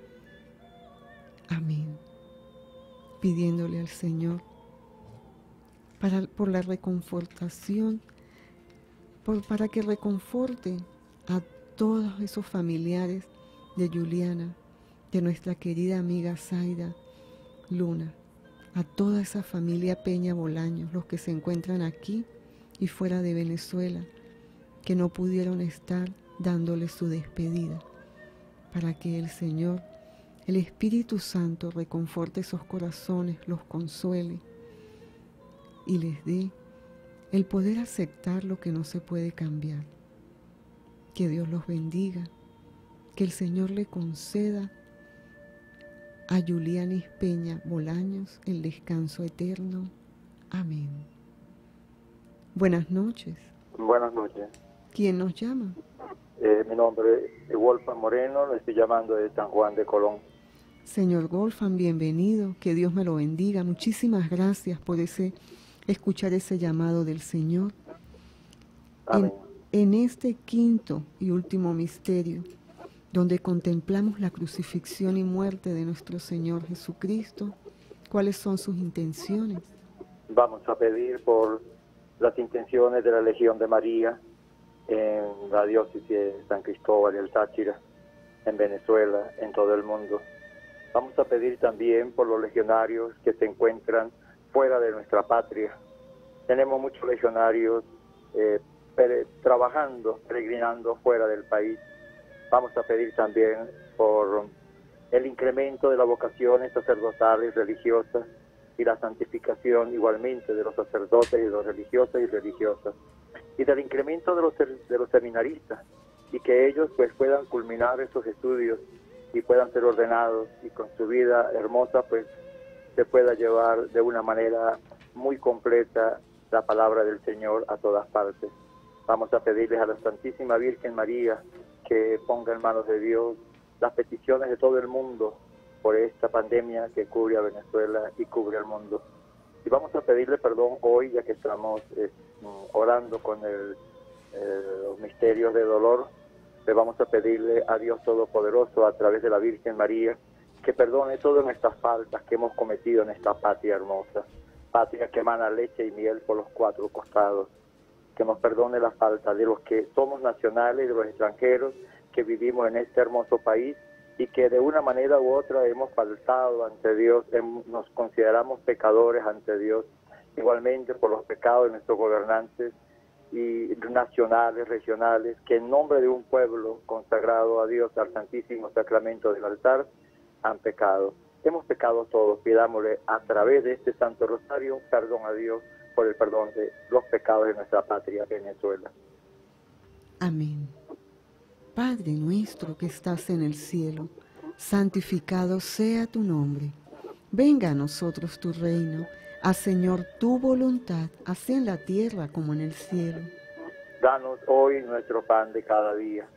Amén. Pidiéndole al Señor para, por la reconfortación, por, para que reconforte a todos esos familiares de Juliana, de nuestra querida amiga Zaida Luna, a toda esa familia Peña Bolaños, los que se encuentran aquí y fuera de Venezuela, que no pudieron estar dándole su despedida, para que el Señor, el Espíritu Santo, reconforte esos corazones, los consuele y les dé el poder aceptar lo que no se puede cambiar. Que Dios los bendiga, que el Señor le conceda a Yulianis Peña Bolaños el descanso eterno. Amén. Buenas noches. Buenas noches. ¿Quién nos llama? Eh, mi nombre es Wolfgang Moreno, le estoy llamando de San Juan de Colón. Señor Wolfgang, bienvenido, que Dios me lo bendiga. Muchísimas gracias por ese escuchar ese llamado del Señor. Amén. En, en este quinto y último misterio, donde contemplamos la crucifixión y muerte de nuestro Señor Jesucristo, ¿cuáles son sus intenciones? Vamos a pedir por las intenciones de la Legión de María en la diócesis de San Cristóbal y el Táchira, en Venezuela, en todo el mundo. Vamos a pedir también por los legionarios que se encuentran fuera de nuestra patria. Tenemos muchos legionarios eh, pere, trabajando, peregrinando fuera del país. Vamos a pedir también por el incremento de las vocaciones sacerdotales, religiosas, y la santificación igualmente de los sacerdotes y de los religiosos y religiosas, y del incremento de los, de los seminaristas, y que ellos pues puedan culminar esos estudios y puedan ser ordenados, y con su vida hermosa pues se pueda llevar de una manera muy completa la palabra del Señor a todas partes. Vamos a pedirles a la Santísima Virgen María que ponga en manos de Dios las peticiones de todo el mundo por esta pandemia que cubre a Venezuela y cubre al mundo. Y vamos a pedirle perdón hoy, ya que estamos eh, orando con el, eh, los misterios de dolor. Le vamos a pedirle a Dios Todopoderoso, a través de la Virgen María, que perdone todas nuestras faltas que hemos cometido en esta patria hermosa, patria que emana leche y miel por los cuatro costados. Que nos perdone la falta de los que somos nacionales, de los extranjeros que vivimos en este hermoso país, y que de una manera u otra hemos faltado ante Dios, nos consideramos pecadores ante Dios, igualmente por los pecados de nuestros gobernantes y nacionales, regionales, que en nombre de un pueblo consagrado a Dios, al Santísimo Sacramento del altar, han pecado. Hemos pecado todos, pidámosle a través de este Santo Rosario perdón a Dios por el perdón de los pecados de nuestra patria, Venezuela. Amén. Padre nuestro que estás en el cielo, santificado sea tu nombre. Venga a nosotros tu reino. Haz, Señor, tu voluntad, así en la tierra como en el cielo. Danos hoy nuestro pan de cada día.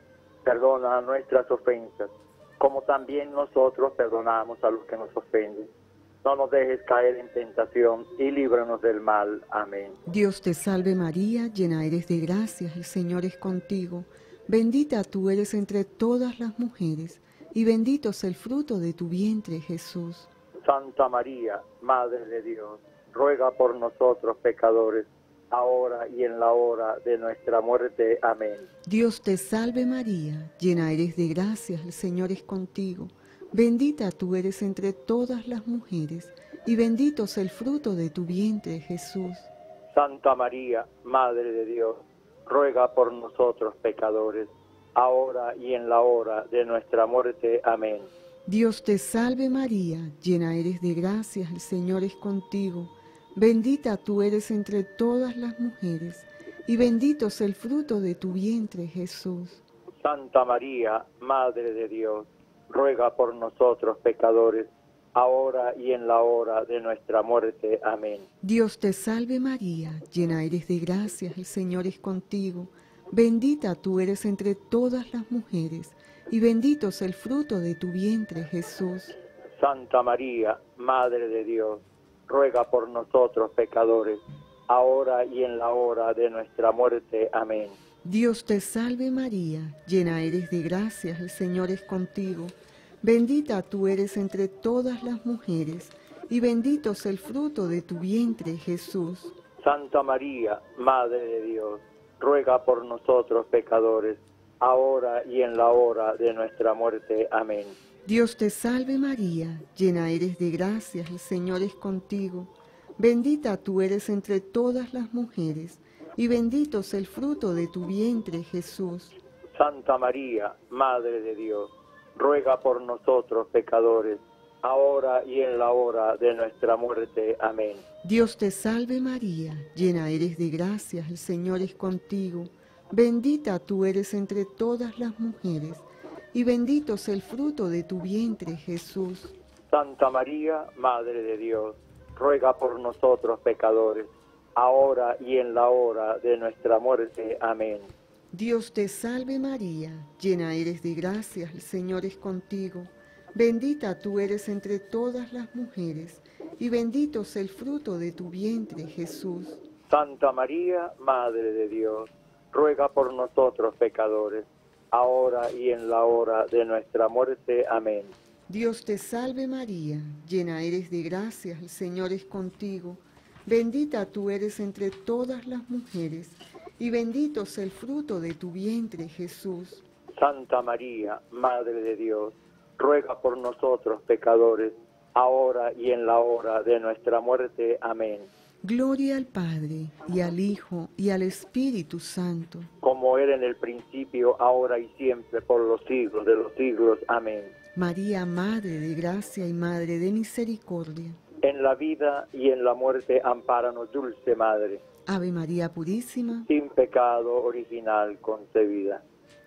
Perdona nuestras ofensas, como también nosotros perdonamos a los que nos ofenden. No nos dejes caer en tentación y líbranos del mal. Amén. Dios te salve María, llena eres de gracia, el Señor es contigo. Bendita tú eres entre todas las mujeres, y bendito es el fruto de tu vientre, Jesús. Santa María, Madre de Dios, ruega por nosotros pecadores, ahora y en la hora de nuestra muerte. Amén. Dios te salve María, llena eres de gracia, el Señor es contigo. Bendita tú eres entre todas las mujeres, y bendito es el fruto de tu vientre, Jesús. Santa María, Madre de Dios, ruega por nosotros pecadores, ahora y en la hora de nuestra muerte. Amén. Dios te salve María, llena eres de gracia, el Señor es contigo. Bendita tú eres entre todas las mujeres, y bendito es el fruto de tu vientre, Jesús. Santa María, Madre de Dios, ruega por nosotros pecadores, ahora y en la hora de nuestra muerte. Amén. Dios te salve María, llena eres de gracia, el Señor es contigo. Bendita tú eres entre todas las mujeres, y bendito es el fruto de tu vientre, Jesús. Santa María, Madre de Dios, ruega por nosotros pecadores, ahora y en la hora de nuestra muerte. Amén. Dios te salve María, llena eres de gracia, el Señor es contigo. Bendita tú eres entre todas las mujeres, y bendito es el fruto de tu vientre, Jesús. Santa María, Madre de Dios, ruega por nosotros pecadores, ahora y en la hora de nuestra muerte. Amén. Dios te salve María, llena eres de gracia, el Señor es contigo. Bendita tú eres entre todas las mujeres, y bendito es el fruto de tu vientre, Jesús. Santa María, Madre de Dios, ruega por nosotros pecadores, ahora y en la hora de nuestra muerte. Amén. Dios te salve María, llena eres de gracia, el Señor es contigo. Bendita tú eres entre todas las mujeres, y bendito es el fruto de tu vientre, Jesús. Santa María, Madre de Dios, ruega por nosotros pecadores, ahora y en la hora de nuestra muerte. Amén. Dios te salve María, llena eres de gracia, el Señor es contigo. Bendita tú eres entre todas las mujeres, y bendito es el fruto de tu vientre, Jesús. Santa María, Madre de Dios, ruega por nosotros pecadores, ahora y en la hora de nuestra muerte. Amén. Dios te salve María, llena eres de gracia, el Señor es contigo. Bendita tú eres entre todas las mujeres, y bendito es el fruto de tu vientre, Jesús. Santa María, Madre de Dios, ruega por nosotros pecadores, ahora y en la hora de nuestra muerte. Amén. Gloria al Padre, y al Hijo, y al Espíritu Santo. Como era en el principio, ahora y siempre, por los siglos de los siglos. Amén. María, Madre de gracia y Madre de misericordia. En la vida y en la muerte, ampáranos, dulce Madre. Ave María Purísima. Sin pecado original concebida.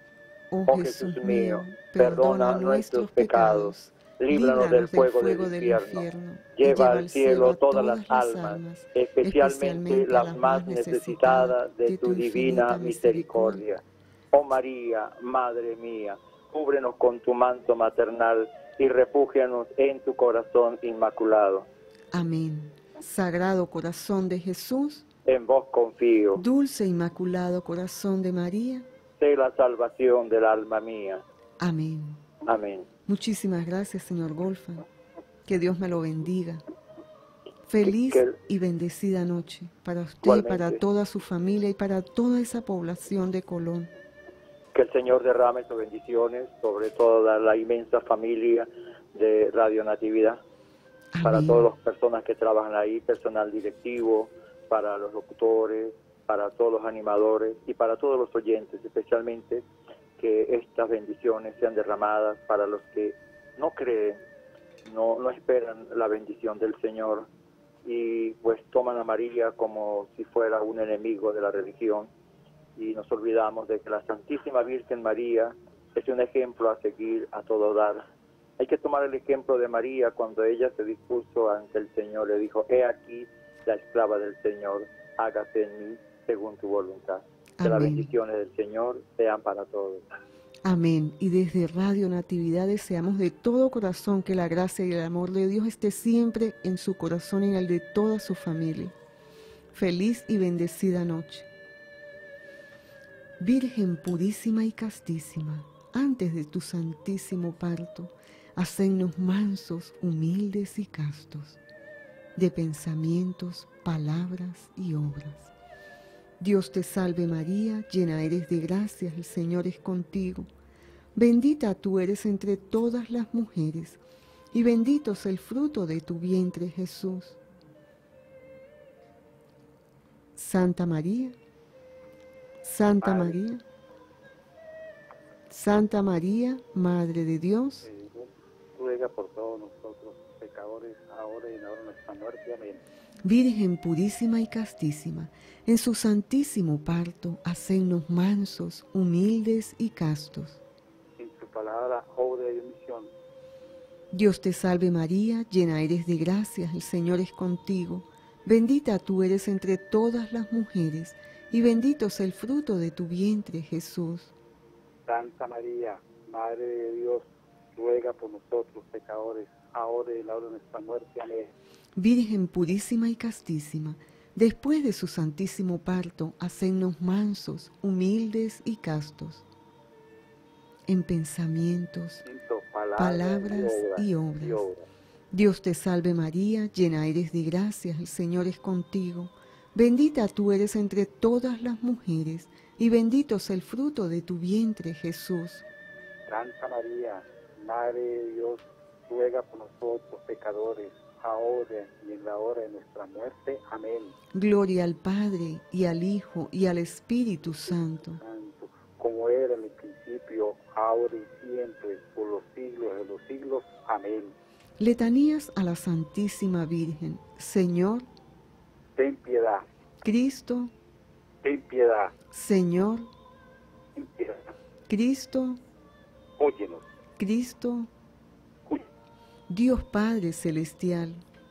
Oh, Oh Jesús, Jesús mío, mío, perdona nuestros pecados, líbranos del fuego del infierno, lleva al cielo todas las almas, especialmente las más necesitadas de tu divina misericordia. Oh María, Madre mía, cúbrenos con tu manto maternal y refúgianos en tu corazón inmaculado. Amén. Sagrado corazón de Jesús, en vos confío. Dulce inmaculado corazón de María, sé la salvación del alma mía. Amén. Amén. Muchísimas gracias, señor Golfa. Que Dios me lo bendiga. Feliz que, y bendecida noche para usted, para toda su familia y para toda esa población de Colón. Que el Señor derrame sus bendiciones sobre toda la inmensa familia de Radio Natividad. Amén. Para todas las personas que trabajan ahí, personal directivo, para los locutores, para todos los animadores y para todos los oyentes, especialmente que estas bendiciones sean derramadas para los que no creen, no, no esperan la bendición del Señor y pues toman a María como si fuera un enemigo de la religión, y nos olvidamos de que la Santísima Virgen María es un ejemplo a seguir a todo dar. Hay que tomar el ejemplo de María cuando ella se dispuso ante el Señor, le dijo: he aquí la esclava del Señor, hágase en mí según tu voluntad. Que las bendiciones del Señor sean para todos. Amén. Y desde Radio Natividad deseamos de todo corazón que la gracia y el amor de Dios esté siempre en su corazón y en el de toda su familia. Feliz y bendecida noche. Virgen purísima y castísima, antes de tu santísimo parto, hacennos mansos, humildes y castos, de pensamientos, palabras y obras. Dios te salve María, llena eres de gracia, el Señor es contigo. Bendita tú eres entre todas las mujeres, y bendito es el fruto de tu vientre, Jesús. Santa María, Santa Madre. María, Santa María, Madre de Dios, Ruega por todos nosotros, pecadores, ahora y en la hora de nuestra muerte. Amén. Virgen purísima y castísima, en su santísimo parto, hacennos mansos, humildes y castos. En tu palabra, obra y omisión. Dios te salve María, llena eres de gracia, el Señor es contigo. Bendita tú eres entre todas las mujeres, y bendito es el fruto de tu vientre, Jesús. Santa María, Madre de Dios, ruega por nosotros, pecadores, ahora y en la hora de nuestra muerte. Amén. Virgen purísima y castísima, después de su santísimo parto, hacennos mansos, humildes y castos, en pensamientos, Palabras, palabras y obras. y obras. Dios te salve María, llena eres de gracia, el Señor es contigo. Bendita tú eres entre todas las mujeres, y bendito es el fruto de tu vientre, Jesús. Santa María, Madre de Dios, ruega por nosotros, pecadores, ahora y en la hora de nuestra muerte. Amén. Gloria al Padre, y al Hijo, y al Espíritu Santo. Santo, como era en el principio, ahora y siempre, por los siglos de los siglos. Amén. Letanías a la Santísima Virgen. Señor, Ten piedad, Cristo, ten piedad, Señor, ten piedad. Cristo, Óyenos, Cristo, uy, Dios Padre Celestial,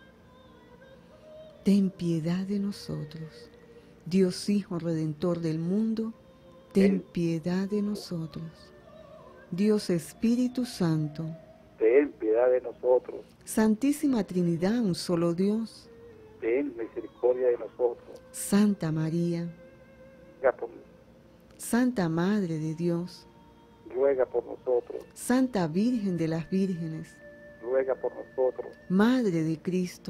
ten piedad de nosotros. Dios Hijo Redentor del mundo, ten piedad de nosotros. Dios Espíritu Santo, ten piedad de nosotros, Santísima Trinidad, un solo Dios, ten misericordia de nosotros. Santa María, Ruega por, Santa Madre de Dios, ruega por nosotros, Santa Virgen de las Vírgenes, ruega por nosotros. Madre de Cristo,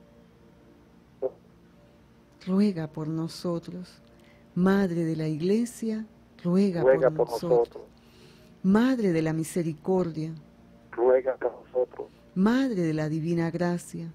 ruega por nosotros. Madre de la Iglesia, ruega, Ruega por, por nosotros. nosotros, Madre de la Misericordia, ruega por nosotros. Madre de la Divina Gracia,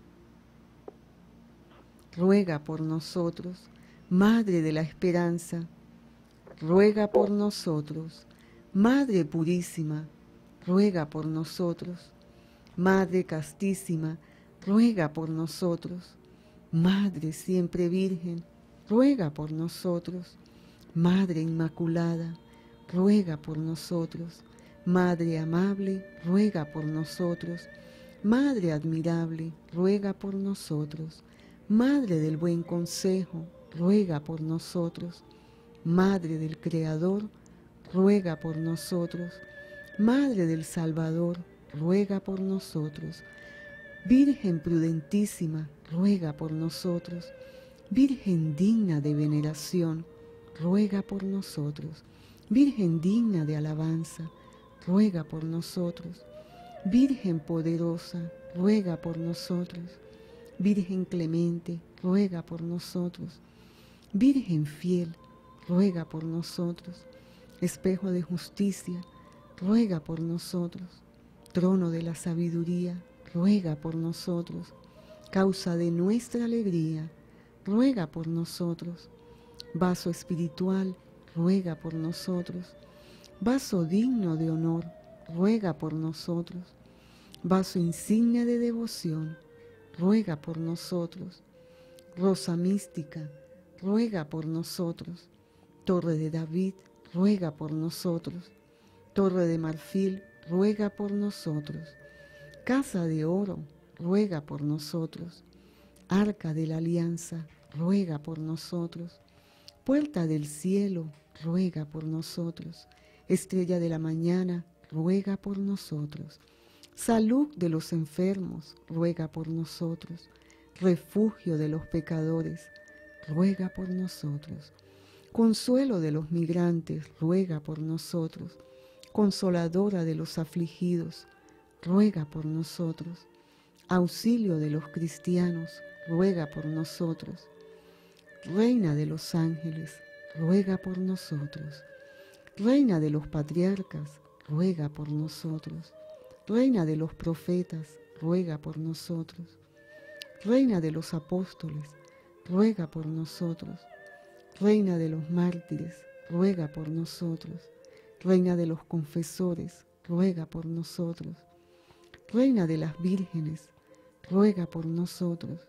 ruega por nosotros. Madre de la Esperanza, ruega por nosotros. Madre Purísima, ruega por nosotros. Madre Castísima, ruega por nosotros. Madre Siempre Virgen, ruega por nosotros. Madre Inmaculada, ruega por nosotros. Madre Amable, ruega por nosotros. Madre Admirable, ruega por nosotros. Madre del Buen Consejo, ruega por nosotros. Madre del Creador, ruega por nosotros. Madre del Salvador, ruega por nosotros. Virgen prudentísima, ruega por nosotros. Virgen digna de veneración, ruega por nosotros. Virgen digna de alabanza, ruega por nosotros. Virgen poderosa, ruega por nosotros. Virgen clemente, ruega por nosotros. Virgen fiel, ruega por nosotros. Espejo de justicia, ruega por nosotros. Trono de la sabiduría, ruega por nosotros. Causa de nuestra alegría, ruega por nosotros. Vaso espiritual, ruega por nosotros. Vaso digno de honor, ruega por nosotros. Vaso insigne de devoción, ruega por nosotros. Rosa mística, ruega por nosotros. Torre de David, ruega por nosotros. Torre de marfil, ruega por nosotros. Casa de oro, ruega por nosotros. Arca de la alianza, ruega por nosotros. Puerta del cielo, ruega por nosotros. Estrella de la mañana, ruega por nosotros. Salud de los enfermos, ruega por nosotros. Refugio de los pecadores, ruega por nosotros. Consuelo de los migrantes, ruega por nosotros. Consoladora de los afligidos, ruega por nosotros. Auxilio de los cristianos, ruega por nosotros. Reina de los ángeles, ruega por nosotros. Reina de los patriarcas, ruega por nosotros. Reina de los profetas, ruega por nosotros. Reina de los apóstoles, ruega por nosotros. Reina de los mártires, ruega por nosotros. Reina de los confesores, ruega por nosotros. Reina de las vírgenes, ruega por nosotros.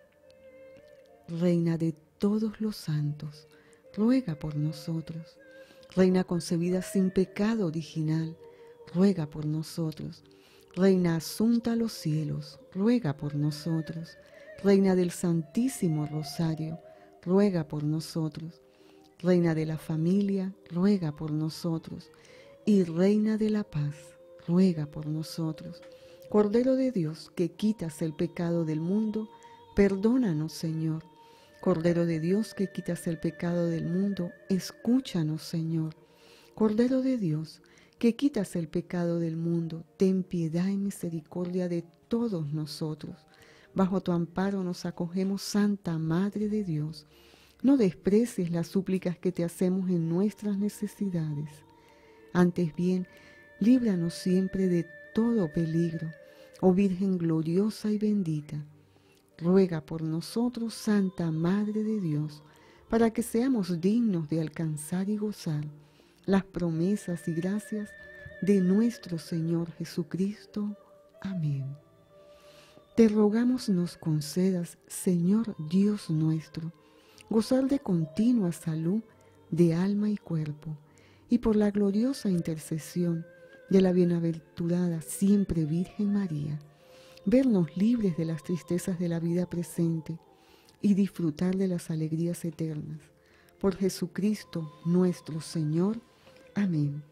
Reina de todos los santos, ruega por nosotros. Reina concebida sin pecado original, ruega por nosotros. Reina asunta a los cielos, ruega por nosotros. Reina del Santísimo Rosario, ruega por nosotros. Reina de la familia, ruega por nosotros. Y Reina de la paz, ruega por nosotros. Cordero de Dios, que quitas el pecado del mundo, perdónanos, Señor. Cordero de Dios, que quitas el pecado del mundo, escúchanos, Señor. Cordero de Dios, que quitas el pecado del mundo, ten piedad y misericordia de todos nosotros. Bajo tu amparo nos acogemos, Santa Madre de Dios. No desprecies las súplicas que te hacemos en nuestras necesidades. Antes bien, líbranos siempre de todo peligro, oh Virgen gloriosa y bendita. Ruega por nosotros, Santa Madre de Dios, para que seamos dignos de alcanzar y gozar las promesas y gracias de nuestro Señor Jesucristo. Amén. Te rogamos nos concedas, Señor Dios nuestro, gozar de continua salud de alma y cuerpo, y por la gloriosa intercesión de la bienaventurada siempre Virgen María, vernos libres de las tristezas de la vida presente y disfrutar de las alegrías eternas. Por Jesucristo nuestro Señor. Amén.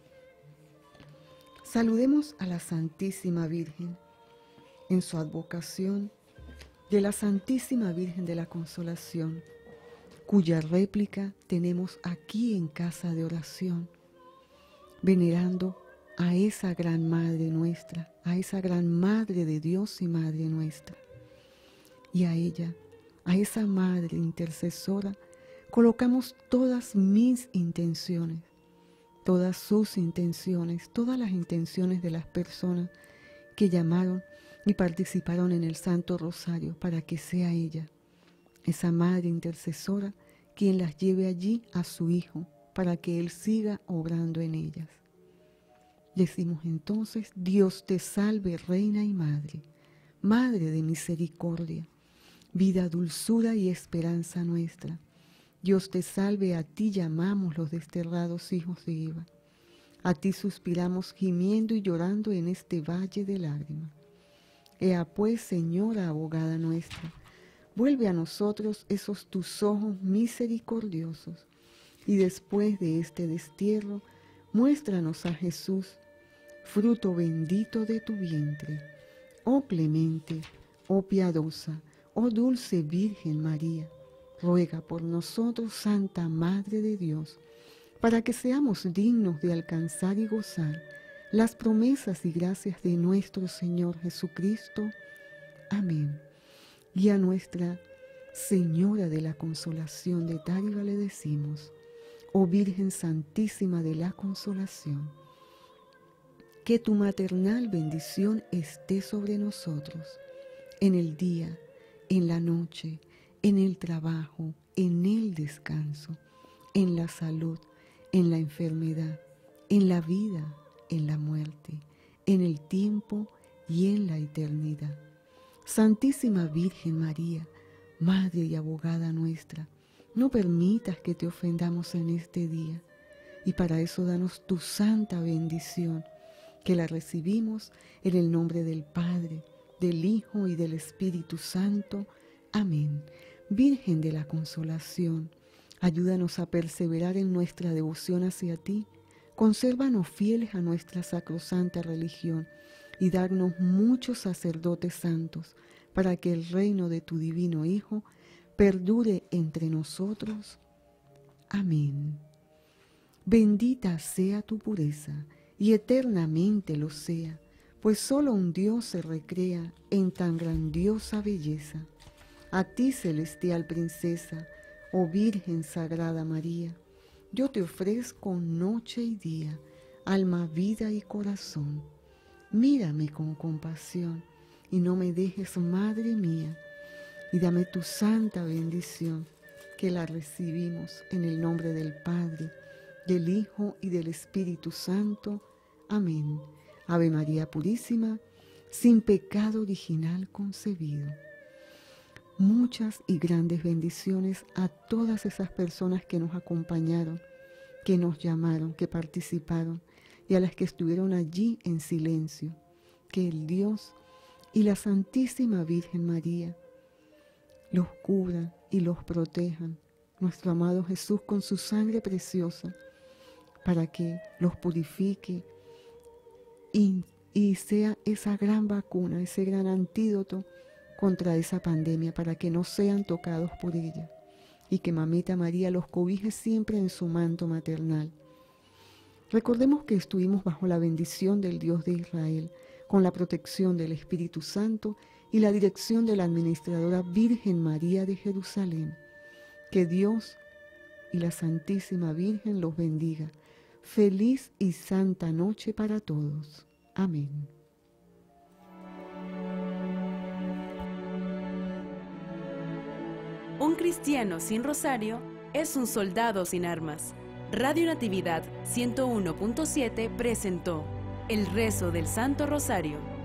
Saludemos a la Santísima Virgen en su advocación de la Santísima Virgen de la Consolación, cuya réplica tenemos aquí en casa de oración, venerando a esa gran Madre nuestra, a esa gran Madre de Dios y Madre nuestra. Y a ella, a esa Madre intercesora, colocamos todas mis intenciones, todas sus intenciones, todas las intenciones de las personas que llamaron y participaron en el Santo Rosario, para que sea ella, esa Madre intercesora, quien las lleve allí a su Hijo, para que Él siga obrando en ellas. Decimos entonces: Dios te salve, Reina y Madre, Madre de misericordia, vida, dulzura y esperanza nuestra. Dios te salve, a ti llamamos los desterrados hijos de Eva. A ti suspiramos gimiendo y llorando en este valle de lágrimas. Ea pues, Señora abogada nuestra, vuelve a nosotros esos tus ojos misericordiosos, y después de este destierro, muéstranos a Jesús, fruto bendito de tu vientre. Oh clemente, oh piadosa, oh dulce Virgen María, ruega por nosotros, Santa Madre de Dios, para que seamos dignos de alcanzar y gozar las promesas y gracias de nuestro Señor Jesucristo. Amén. Y a nuestra Señora de la Consolación de Táriba le decimos: oh Virgen Santísima de la Consolación, que tu maternal bendición esté sobre nosotros, en el día, en la noche, en el trabajo, en el descanso, en la salud, en la enfermedad, en la vida, en la muerte, en el tiempo y en la eternidad. Santísima Virgen María, Madre y abogada nuestra, no permitas que te ofendamos en este día, y para eso danos tu santa bendición, que la recibimos en el nombre del Padre, del Hijo y del Espíritu Santo. Amén. Virgen de la Consolación, ayúdanos a perseverar en nuestra devoción hacia ti, consérvanos fieles a nuestra sacrosanta religión y darnos muchos sacerdotes santos, para que el reino de tu divino Hijo perdure entre nosotros. Amén. Bendita sea tu pureza, y eternamente lo sea, pues solo un Dios se recrea en tan grandiosa belleza. A ti, celestial princesa, oh Virgen Sagrada María, yo te ofrezco noche y día, alma, vida y corazón. Mírame con compasión y no me dejes, Madre mía, y dame tu santa bendición, que la recibimos en el nombre del Padre, del Hijo y del Espíritu Santo. Amén. Ave María Purísima, sin pecado original concebido. Muchas y grandes bendiciones a todas esas personas que nos acompañaron, que nos llamaron, que participaron, y a las que estuvieron allí en silencio. Que el Dios y la Santísima Virgen María los cubran y los protejan, nuestro amado Jesús con su sangre preciosa, para que los purifique y, y sea esa gran vacuna, ese gran antídoto contra esa pandemia, para que no sean tocados por ella, y que Mamita María los cobije siempre en su manto maternal. Recordemos que estuvimos bajo la bendición del Dios de Israel, con la protección del Espíritu Santo y la dirección de la administradora Virgen María de Jerusalén. Que Dios y la Santísima Virgen los bendiga. Feliz y santa noche para todos. Amén. Un cristiano sin rosario es un soldado sin armas. Radio Natividad ciento uno punto siete presentó El Rezo del Santo Rosario.